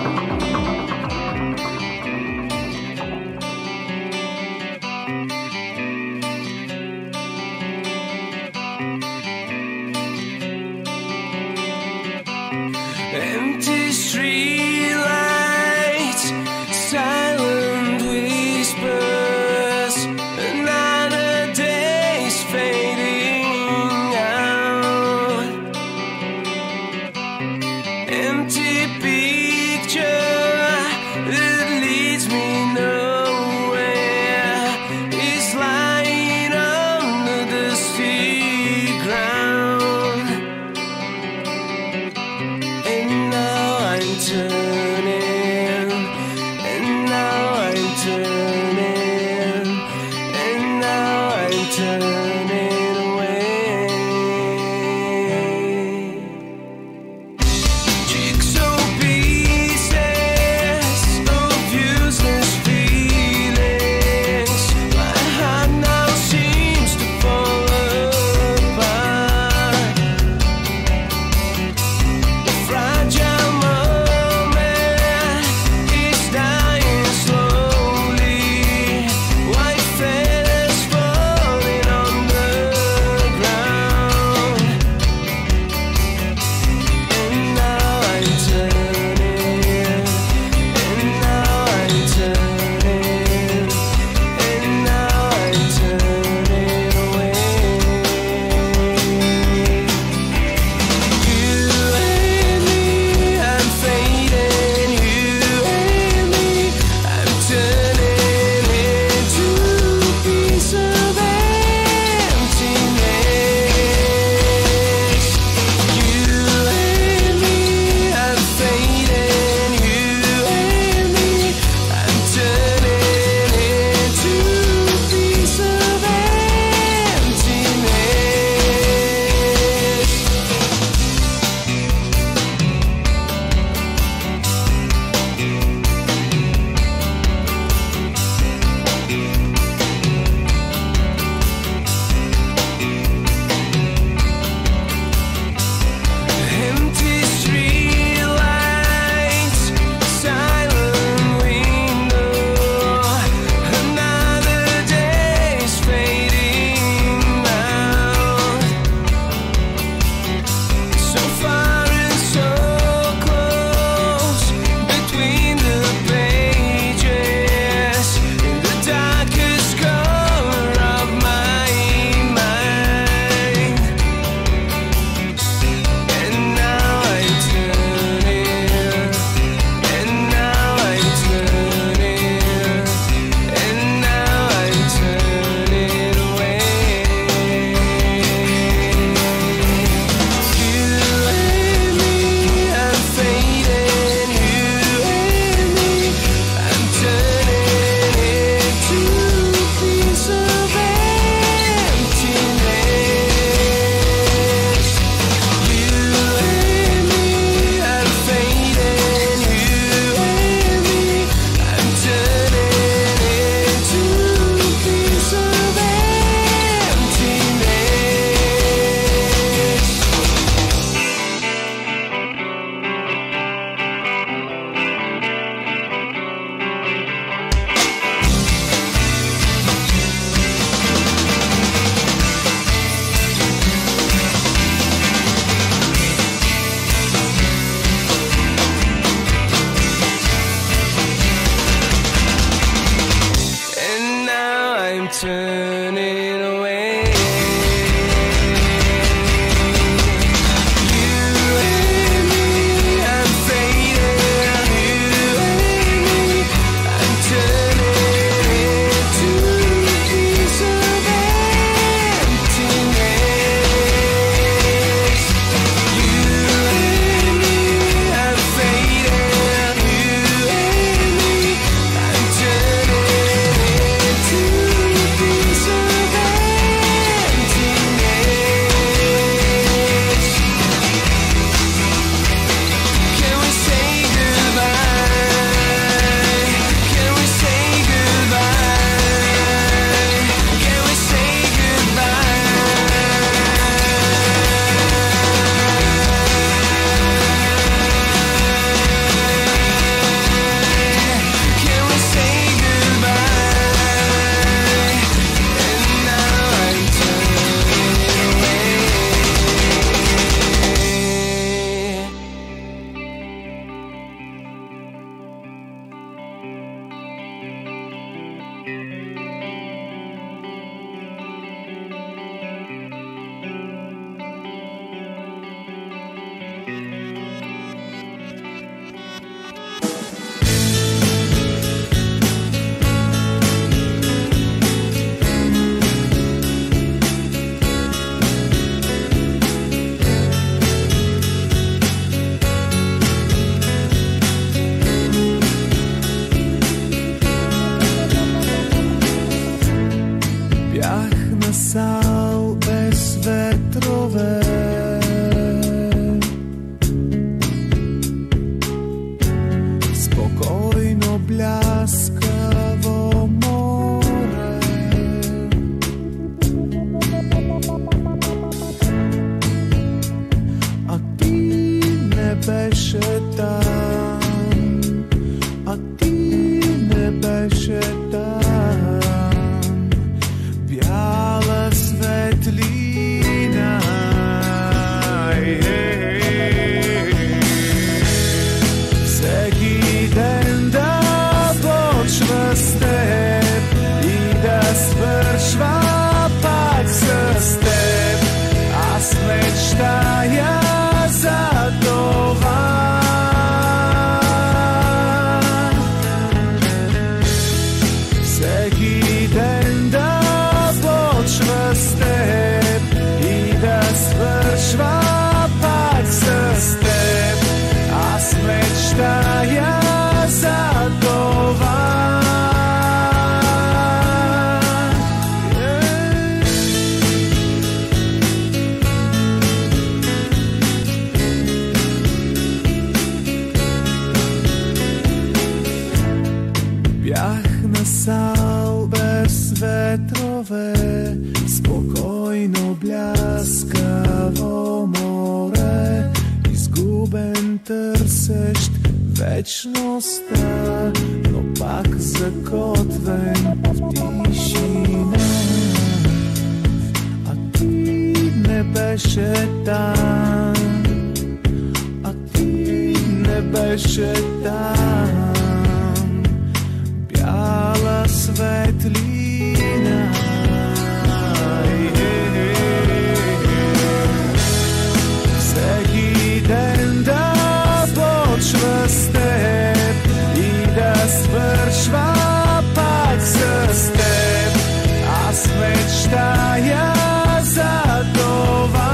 S16: Empty street lights, silent whispers, another day's fading out. Empty
S17: ветрове, спокойно бляскаво море, изгубен търсещ вечността, но пак закотвен в тишина. А ти не беше там, а ти не беше там. Бяла светлина, всеки ден да почва с теб и да свършва пак с теб. Аз мечтая за това.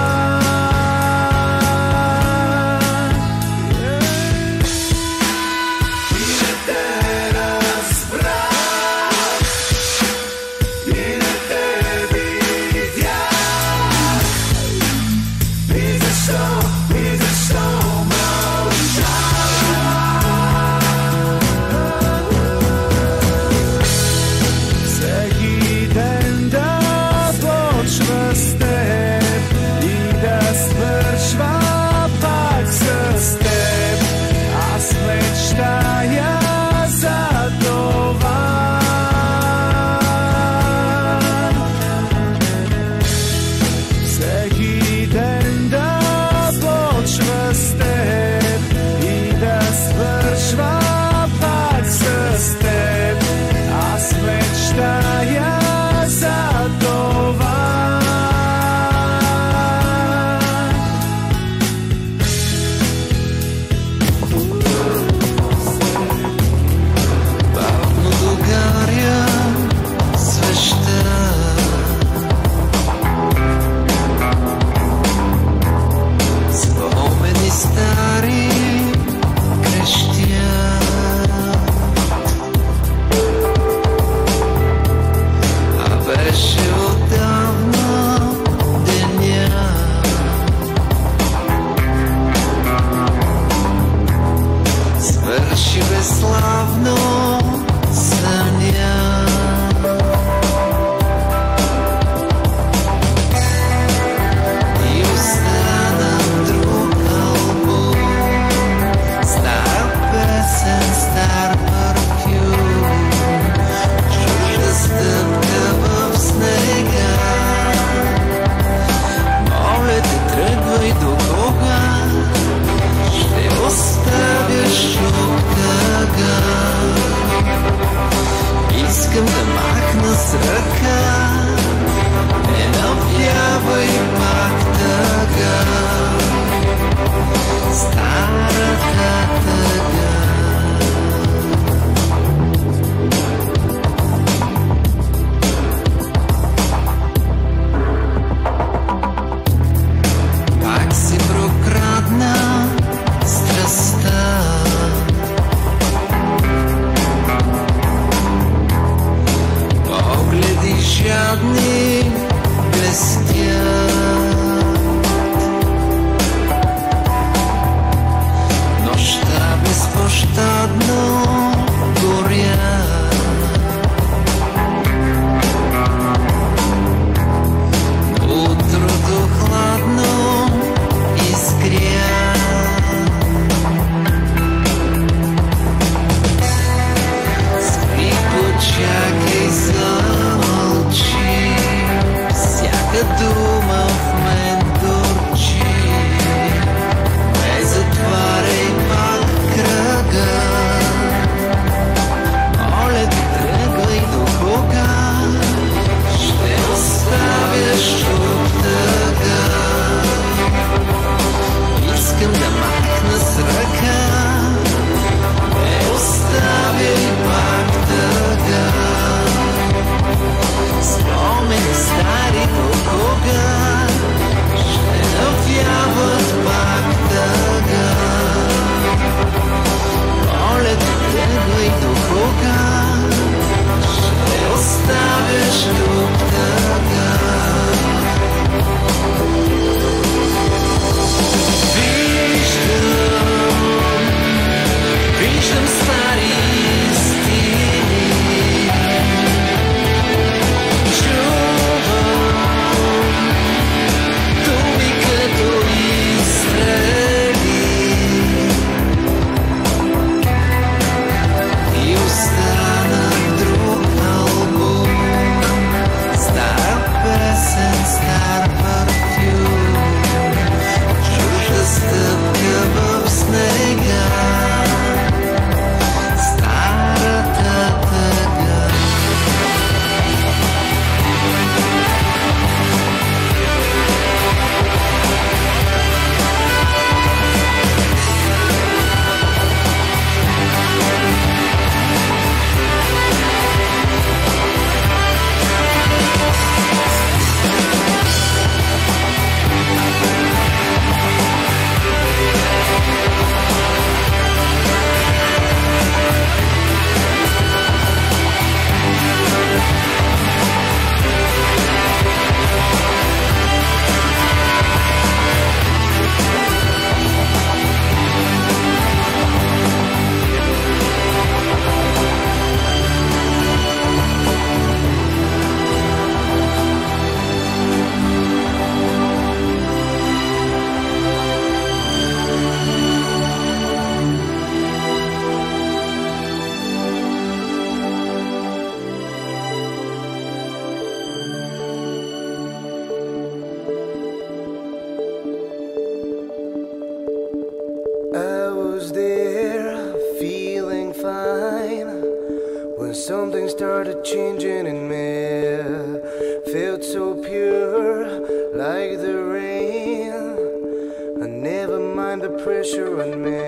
S10: was there, feeling fine, when something started changing in me. Felt so pure, like the rain. I never mind the pressure on me.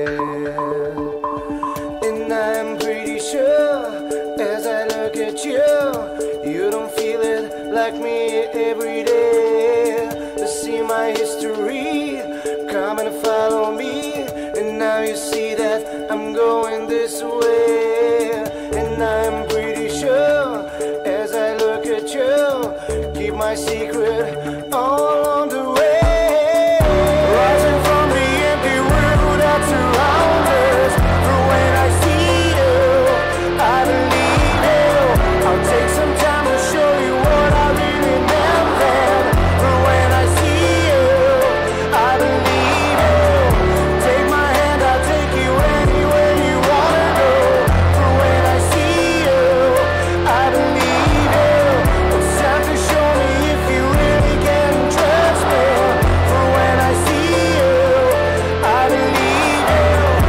S10: And I'm pretty sure, as I look at you, you don't feel it like me every day. To see my history, come and follow me. And now you see that I'm going this way. And I'm pretty sure, as I look at you, keep my secret all on the way. Rising from the empty world that surrounds us. But when I see you, I believe you. I'll take some time to show you what I really meant then. But when I see you, I believe you. Take my hand, I'll take you anywhere you wanna go. But when I see you, I believe you. It's time to show me if you really can trust me. For when I see you, I believe you.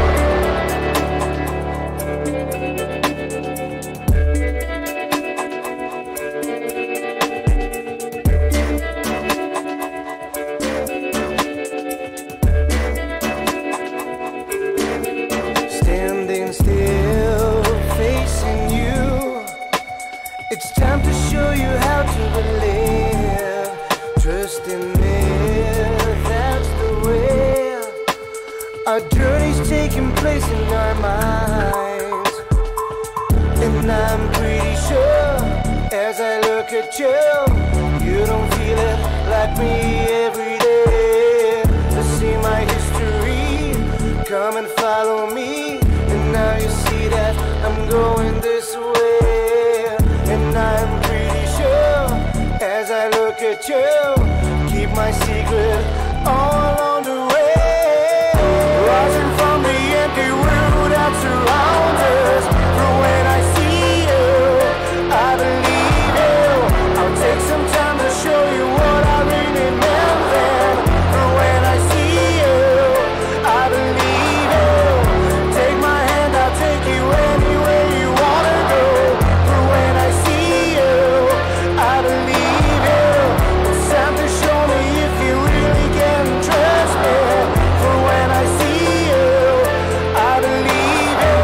S10: Standing still, facing you. It's time to show you how to believe. Trust in me, that's the way. Our journey's taking place in our minds. And I'm pretty sure, as I look at you, you don't feel it like me every day. To see my history, come and follow me. And now you see that I'm going this way. And I'm pretty sure, as I look at you, keep my secret all on the way. Rising from the empty world that surrounds us. But when I see you, I believe you. I'll take some time to show you what I really meant then. But when I see you, I believe you. Take my hand, I'll take you anywhere you wanna go. But when I see you, I believe you. It's time to show me if you really can trust me. For when I see you, I believe you.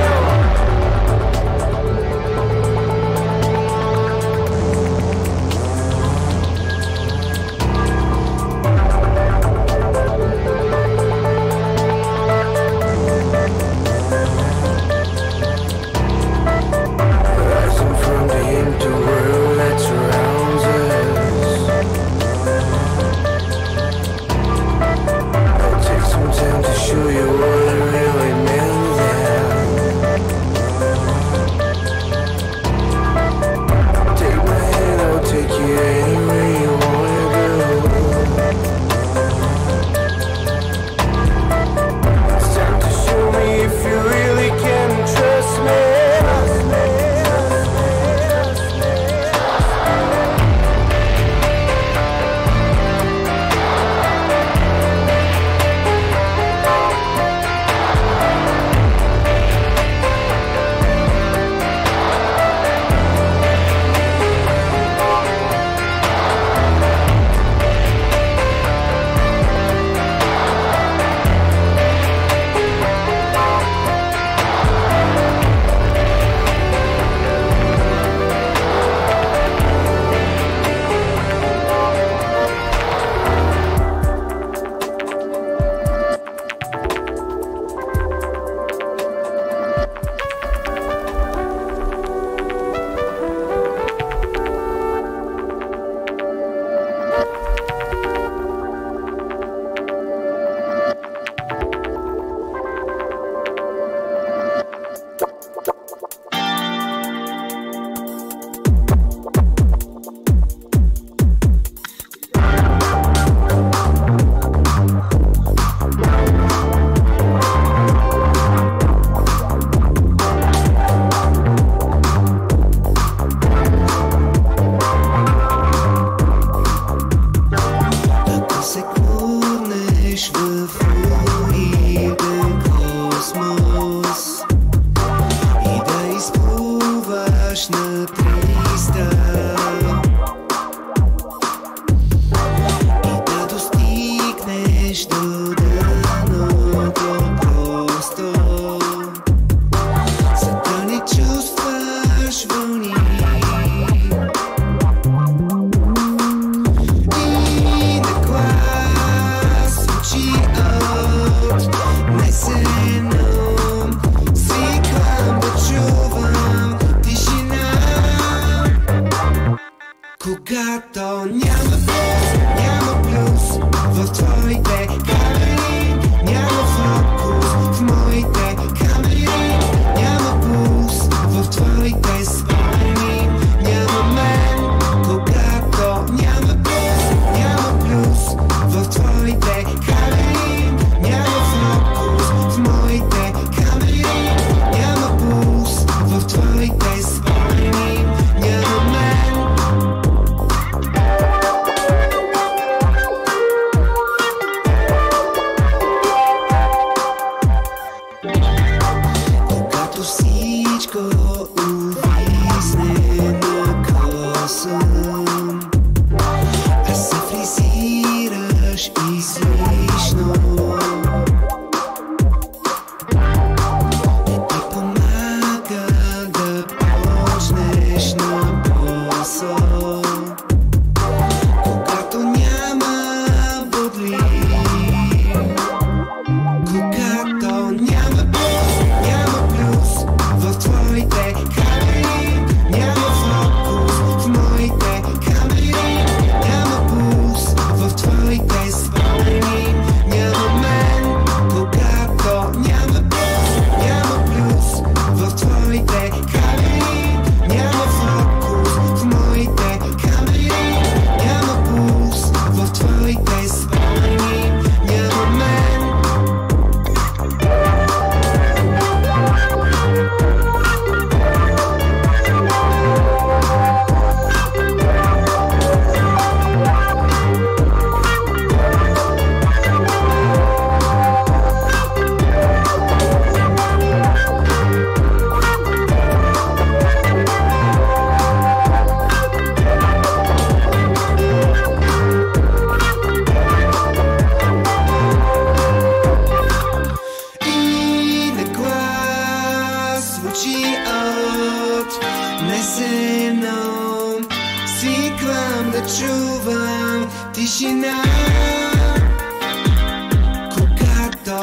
S10: Rising from the empty world that surrounds us. I'll take some time to show you what I really meant then. Take my hand, I'll take you anywhere you wanna go. It's time to show me if you really can trust me.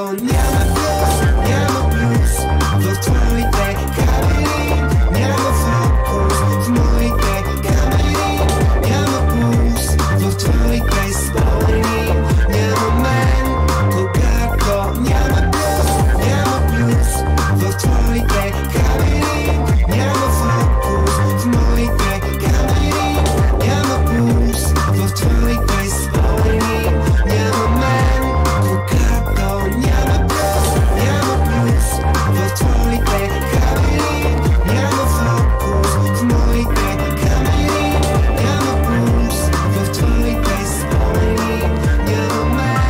S18: няма блюз, няма блюз в твоите кабели, няма фокус в моите камери, няма пулс в твоите спомени, няма мен, когато няма блюз, няма блюз в твоите кабели, няма фокус в моите камери, няма пулс в твоите спомени, няма мен, когато няма блюз, няма блюз в твоите кабели, няма фокус в моите камери, няма пулс в твоите спомени, няма мен.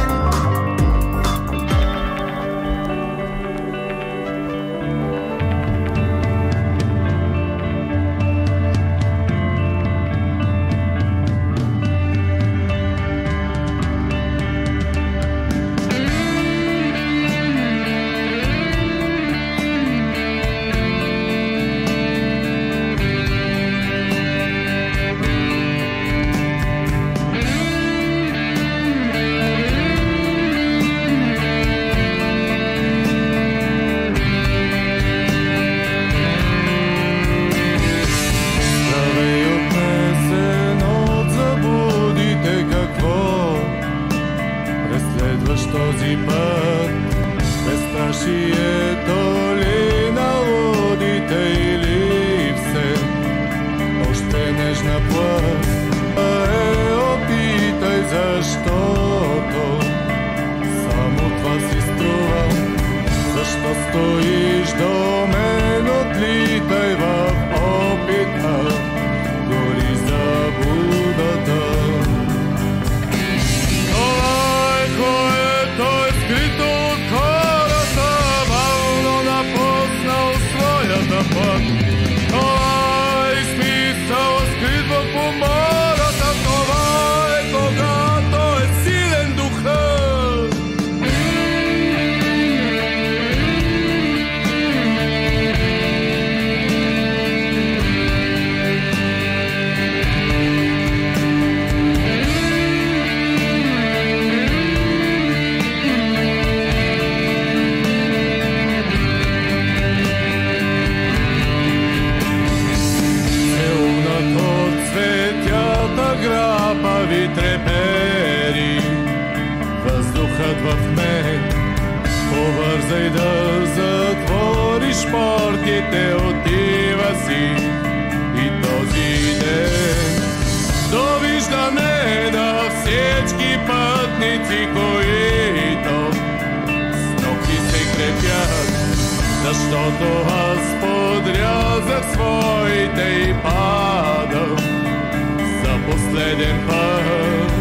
S17: Здравей отнесен от заблудите, какво преследваш този път? Безстрашието ли на лудите или все още нежна плът? Е, опитай, защото само това си струва. Защо стоиш до мен, отлитай в опита, гори заблудата. Ой, което е скрито от хората, бавно напуснал своята път. Ой, смисъл скрит в умората, това е когато е силен духът. Целунат от цветята грапави трепери, въздухът в мен. Повързай да затвориш портите, отива си и този ден. Довиждане на всички пътници, които с ногти се крепят, защото аз подрязах своите и падам за последен път.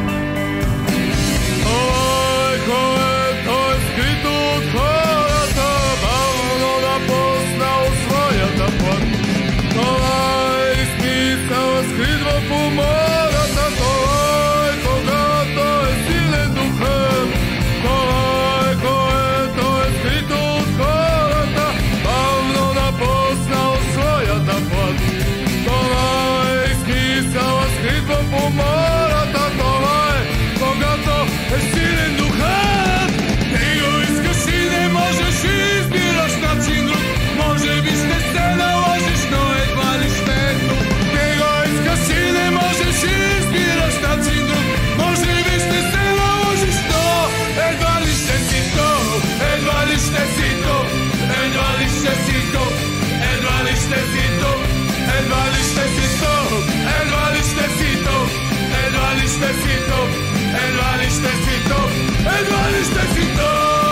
S17: Ой, което е скрито от хората, бавно напуснал своята път. Това е смисъл скрит в умората, това е когато е силен духът. Това е което е скрито от хората, бавно напуснал своята път. Това е смисъл скрит в умората, това е когато е силен духът. Ти го искаш и не можеш и избираш начин друг. Може би ще се наложиш, но едва ли ще е тук. Ти го искаш и не можеш и избираш начин друг. Може би ще се наложиш, но едва ли ще си тук. Едва ли ще си тук. Едва ли ще си тук. Едва ли ще си тук. Едва ли ще си тук. Едва ли ще си тук. Едва ли ще си тук. Едва ли ще си тук. Едва ли ще си тук.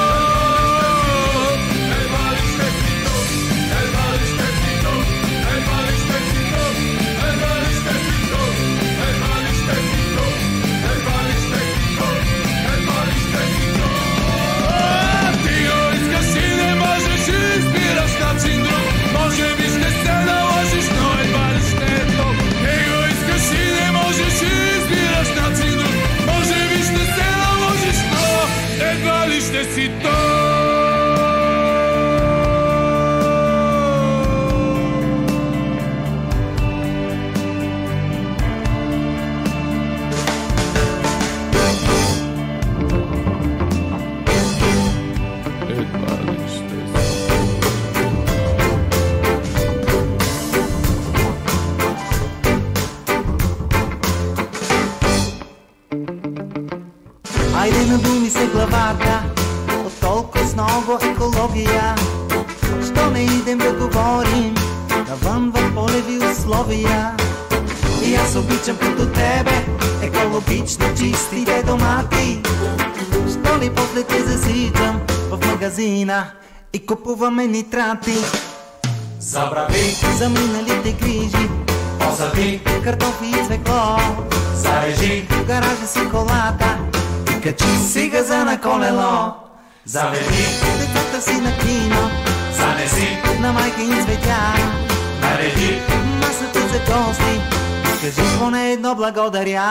S17: Едва ли ще си тук. Едва ли ще си тук. Едва ли ще си тук. Едва ли ще си тук. Едва ли ще си тук. Едва ли ще си тук. Едва ли ще си тук. Ти го искаш и не можеш и избираш начин друг. Може би ще се наложиш, но едва ли ще е тук. Ти го искаш и не можеш и избираш начин друг. Може би ще се наложиш, но едва ли ще си тук.
S19: варка от толкова с много екология. Що не идем да говорим навън в полеви условия? И аз обичам като тебе екологично чистите домати. Що ли после те засичам в магазина и купуваме нитрати?
S4: Забрави
S19: за миналите грижи,
S4: посади
S19: картофи и цвекло,
S4: зарежи
S19: в гаража си колата и качи си газа на колело.
S4: Заведи
S19: децата си на кино,
S4: занеси
S19: на майка им цветя,
S4: нареди
S19: масата за гости, кажи поне едно благодаря.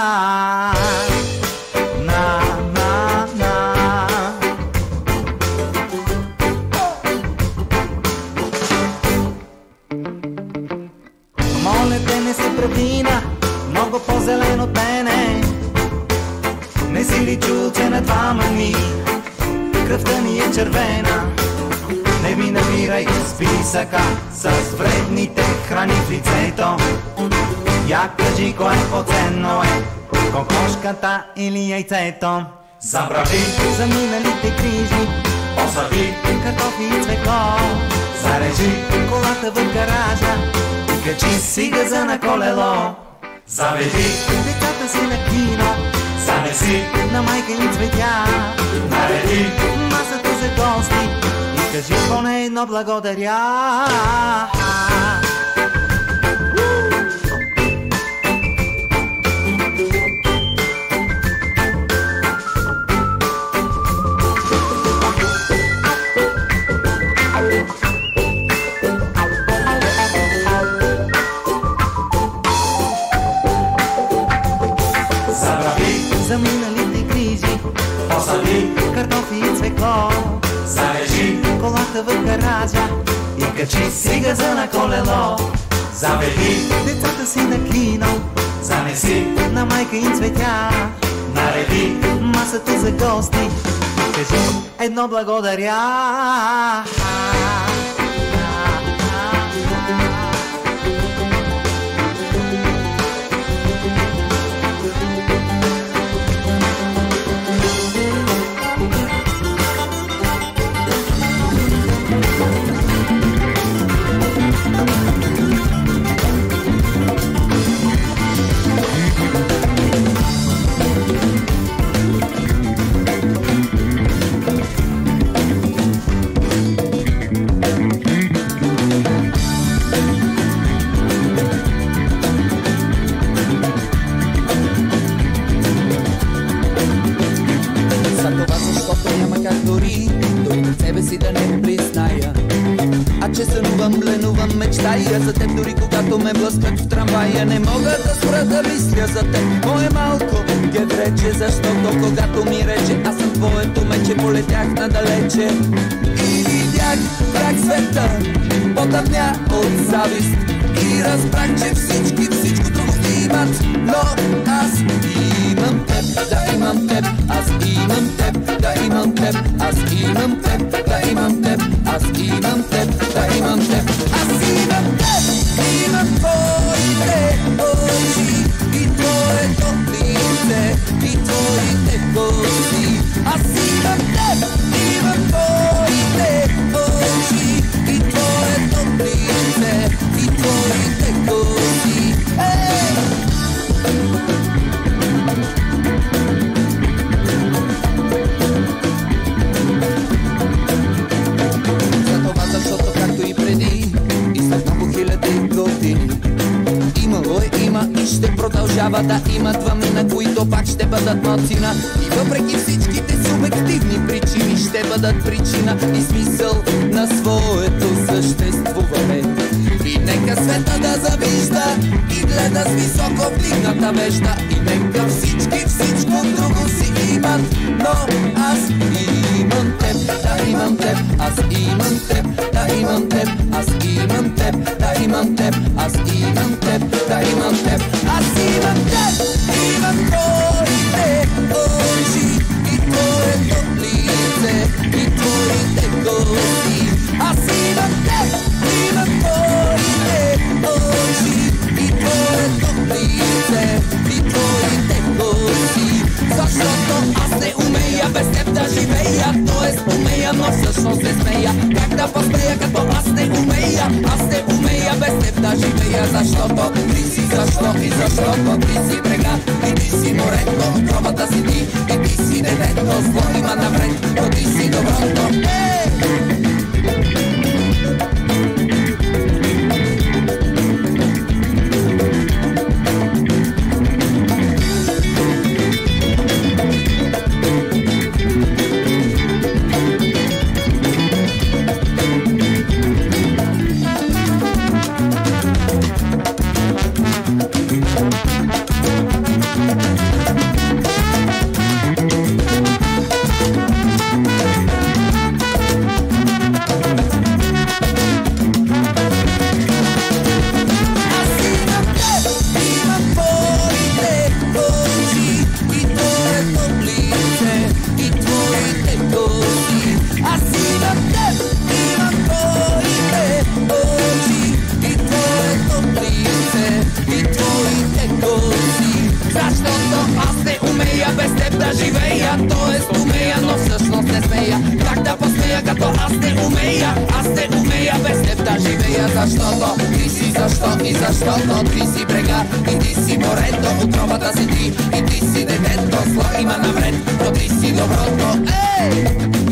S19: На, на, на. Моля те, не се правина, много по-зелен от мене. Не си ли чул, че на двама ни кръвта ни е червена? Не ми набирай списъка с вредните храни в лицето. Я кажи кое по-ценно е, кокошката или яйцето.
S4: Забрави
S19: за миналите грижи,
S4: посади
S19: картофи и цвекло,
S4: зарежи
S19: колата в гаража и качи си газа на колело.
S4: Заведи
S19: децата си на кино,
S4: занеси
S19: на майка им цветя,
S4: нареди
S19: масата за гости и кажи поне едно благодаря. За миналите грижи,
S4: посади
S19: картофи и цвекло,
S4: зарежи
S19: колата в гаража и качи си газа на колело.
S4: Заведи
S19: децата си на кино,
S4: занеси
S19: на майка им цветя,
S4: нареди
S19: масата за гости, кажи едно благодаря.
S20: Мечтая за теб, дори когато ме блъскат в трамвая. Не мога да спра да мисля за теб. Мое малко геврече, защото когато ми рече аз съм твоето мече, полетях надалече и видях как света потъмня от завист и разбрах, че всички всичко друго имат, но аз имам теб, да имам теб, аз имам теб, да имам теб, аз имам теб, да имам теб, аз имам теб, да имам теб, аз имам теб, имам твоите очи и твоето лице и твоите коси. Аз имам теб, имам твоите очи и твоето лице и твоите коси. За това, защото както и преди и след много хиляди години имало е, има и ще продължава да има двама, на които пак ще бъдат малцина. И въпреки всичките субективни причини ще бъдат причина и смисъл на своето съществуване. И нека света да завижда и гледа с високо вдигната вежда. И нека всички всичко друго си имат, но аз имам теб, да имам теб, аз имам теб, да имам теб, аз имам теб, да имам теб, аз имам теб, да имам теб, аз имам теб, имам твоите очи и твоето лице и твоите коси. Аз имам теб, имам твоите очи и твоето лице и твоите коси. Защото аз не умея без теб умея, но всъщност се смея. Как да посмея, като аз не умея? Аз не умея без теб да живея, защото ти си защо и защото ти си брега и ти си морето, отровата си ти и ти си детето. Зло има напред, но ти си доброто. Защото ти си защо и защото ти си брега и ти си морето, отровата си ти и ти си детето. Зло има навред, но ти си доброто. Ей!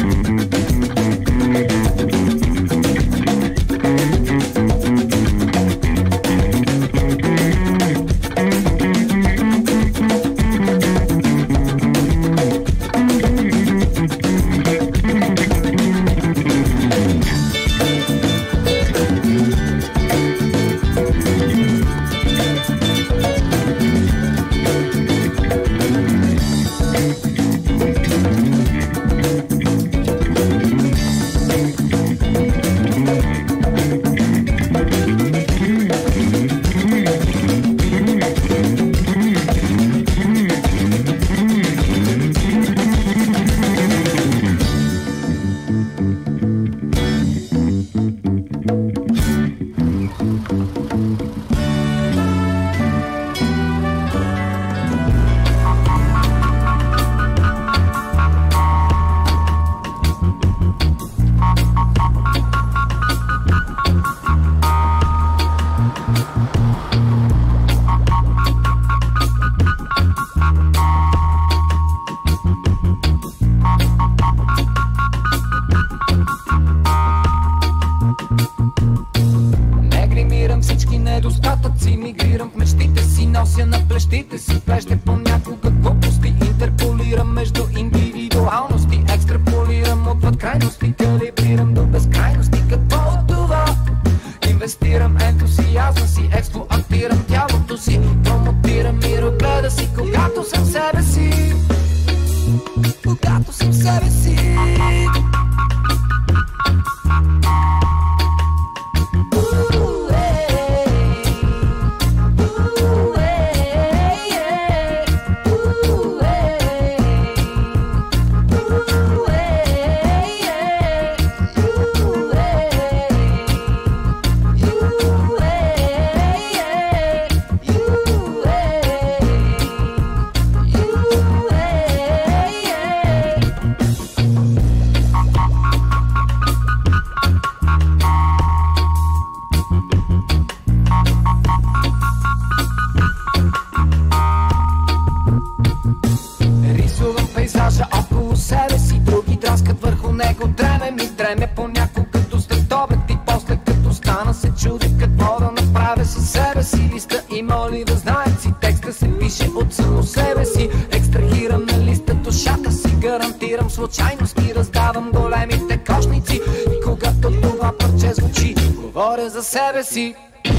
S20: Случайности раздавам големите кошници и когато това парче звучи, говоря за себе си,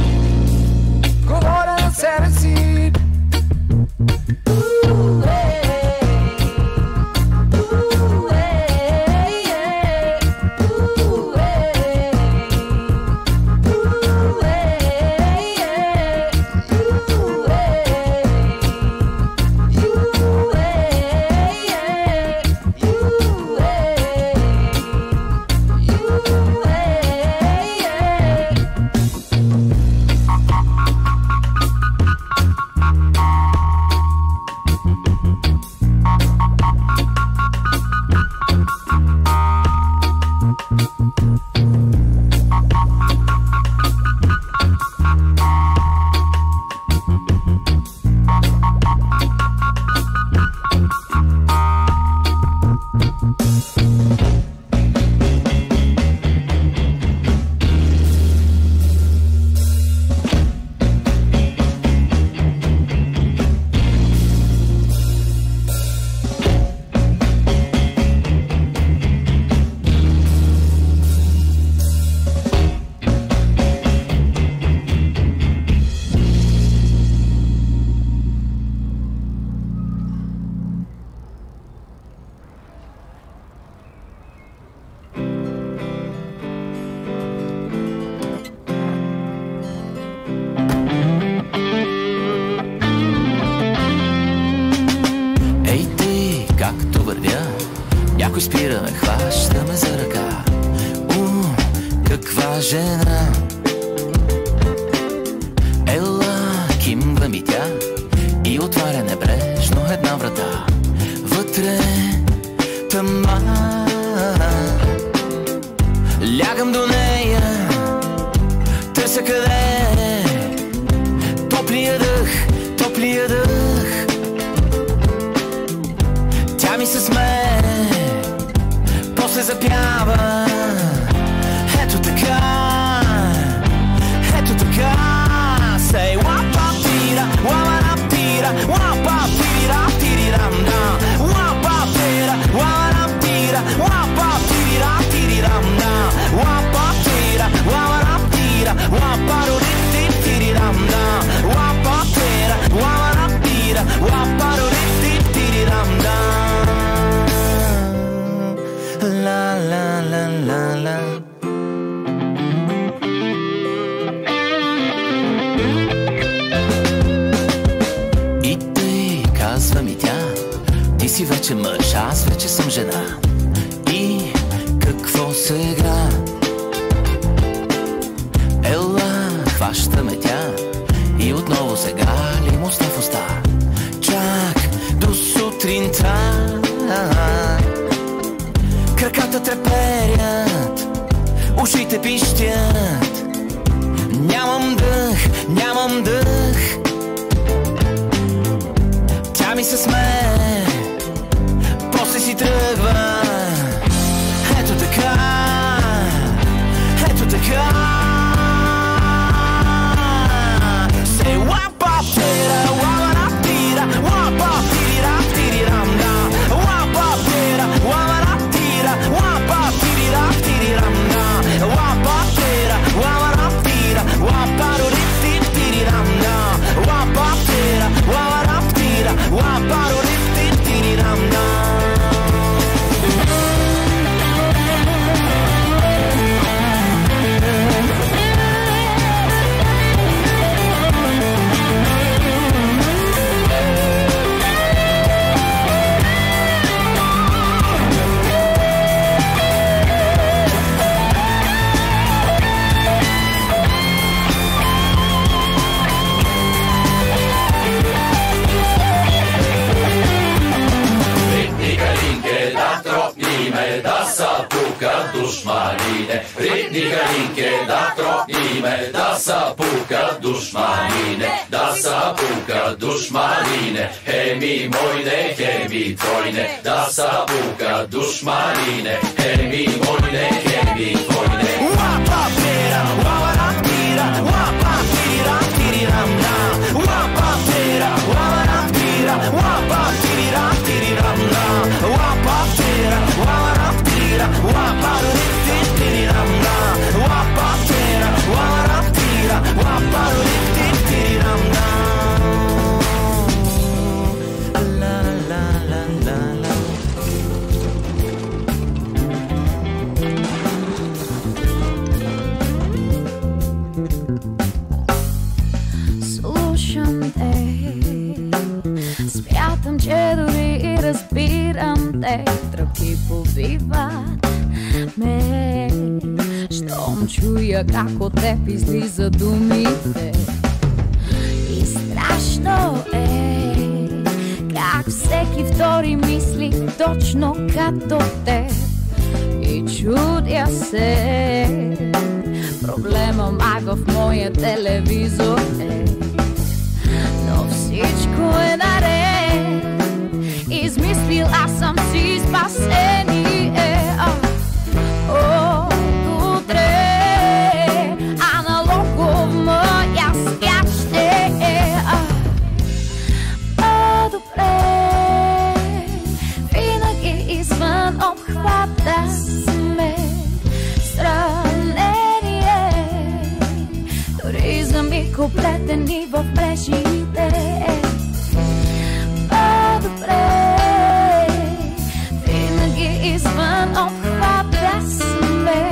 S20: говоря за себе си. Някой спира ме, хваща ме за ръка. У, каква жена! Ела, кимва ми тя и отваря небрежно една врата. Вътре тъма. Лягам до нея, търся къде е топлия дъх, топлия дъх. Тя ми се смее, после запява. Ето така, ето така. Say wapapira, wawarapira, wapapira, tiriram da. Wapapira, wawarapira, wapapira, tiriram da. Wapapira, wawarapira, waparoriti, tiriram da. Wapapira, wawarapira, waparoriti, tiriram da. La la la la la. И тъй казва ми тя, ти си вече мъж, аз вече съм жена. И какво сега? Ела, хваща ме тя и отново сега ли му уста в уста. Чак до сутринта. Краката треперят, ушите пищят. Нямам дъх, нямам дъх. Тя ми се смее, после си тръгва. Ето така, ето така. Say wapapira, wawarapira, wapapira, tiriram da. Wapapira, wawarapira, wapapira, tiriram da. Wapapira, wawarapira, waparoriti, tiriram da. Wapapira, wawarapira, waparoriti, tiriram da.
S21: Da sapuca dușmanine, ritnică linche, da tropime, da sapuca dușmanine, da sapuca dușmanine, hemi moine, hemi troine, da sapuca dușmanine, hemi moine, hemi troine.
S16: Wapapira, wawarapira, wapapira, tiriram da. Wapapira, wawarapira, wapapira, tiriram da. Wapapira, wawarapira, waparoriti, tiriram da. Wapapira, wawarapira, waparoriti, tiriram da. La la la la la.
S5: Слушам те, смятам, че дори и разбирам те. Тръпки повиват ме, щом чуя как от теб излиза думите. И страшно е, как всеки втори мисли точно като теб. И чудя се, проблема май в моя телевизор е. Но всичко е наред, измислил аз съм си спасение. оплетени в мрежите. По-добре винаги извън обхвата сме.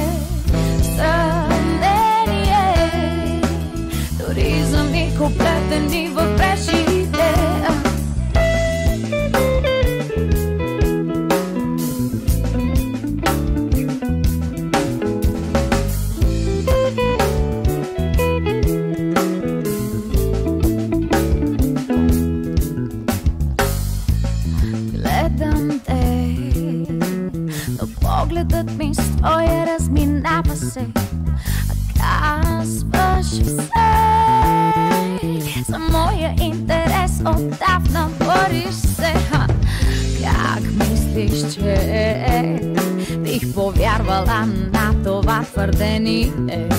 S5: Сравнение дори за миг оплетени в мрежите. Погледът ми с твоя разминава се. Казваш все за моя интерес, отдавна бориш се. Ха, как мислиш, че бих повярвала на това твърдение?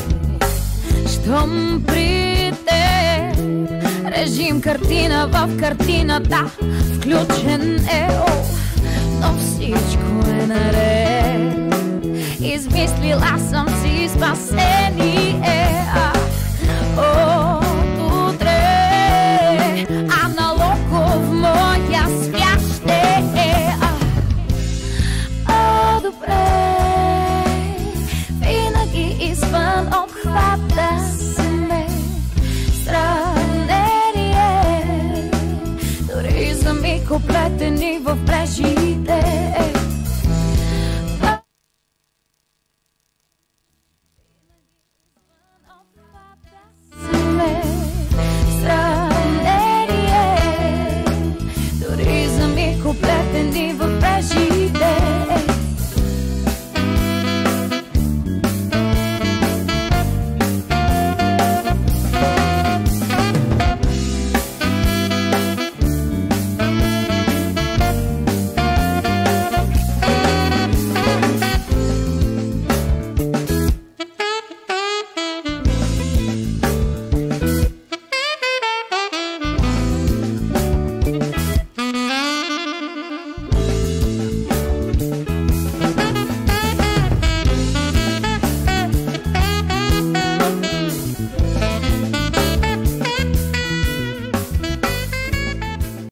S5: Щом при те режим картина в картината включен е, о, но всичко е наред. Измислила съм си спасение.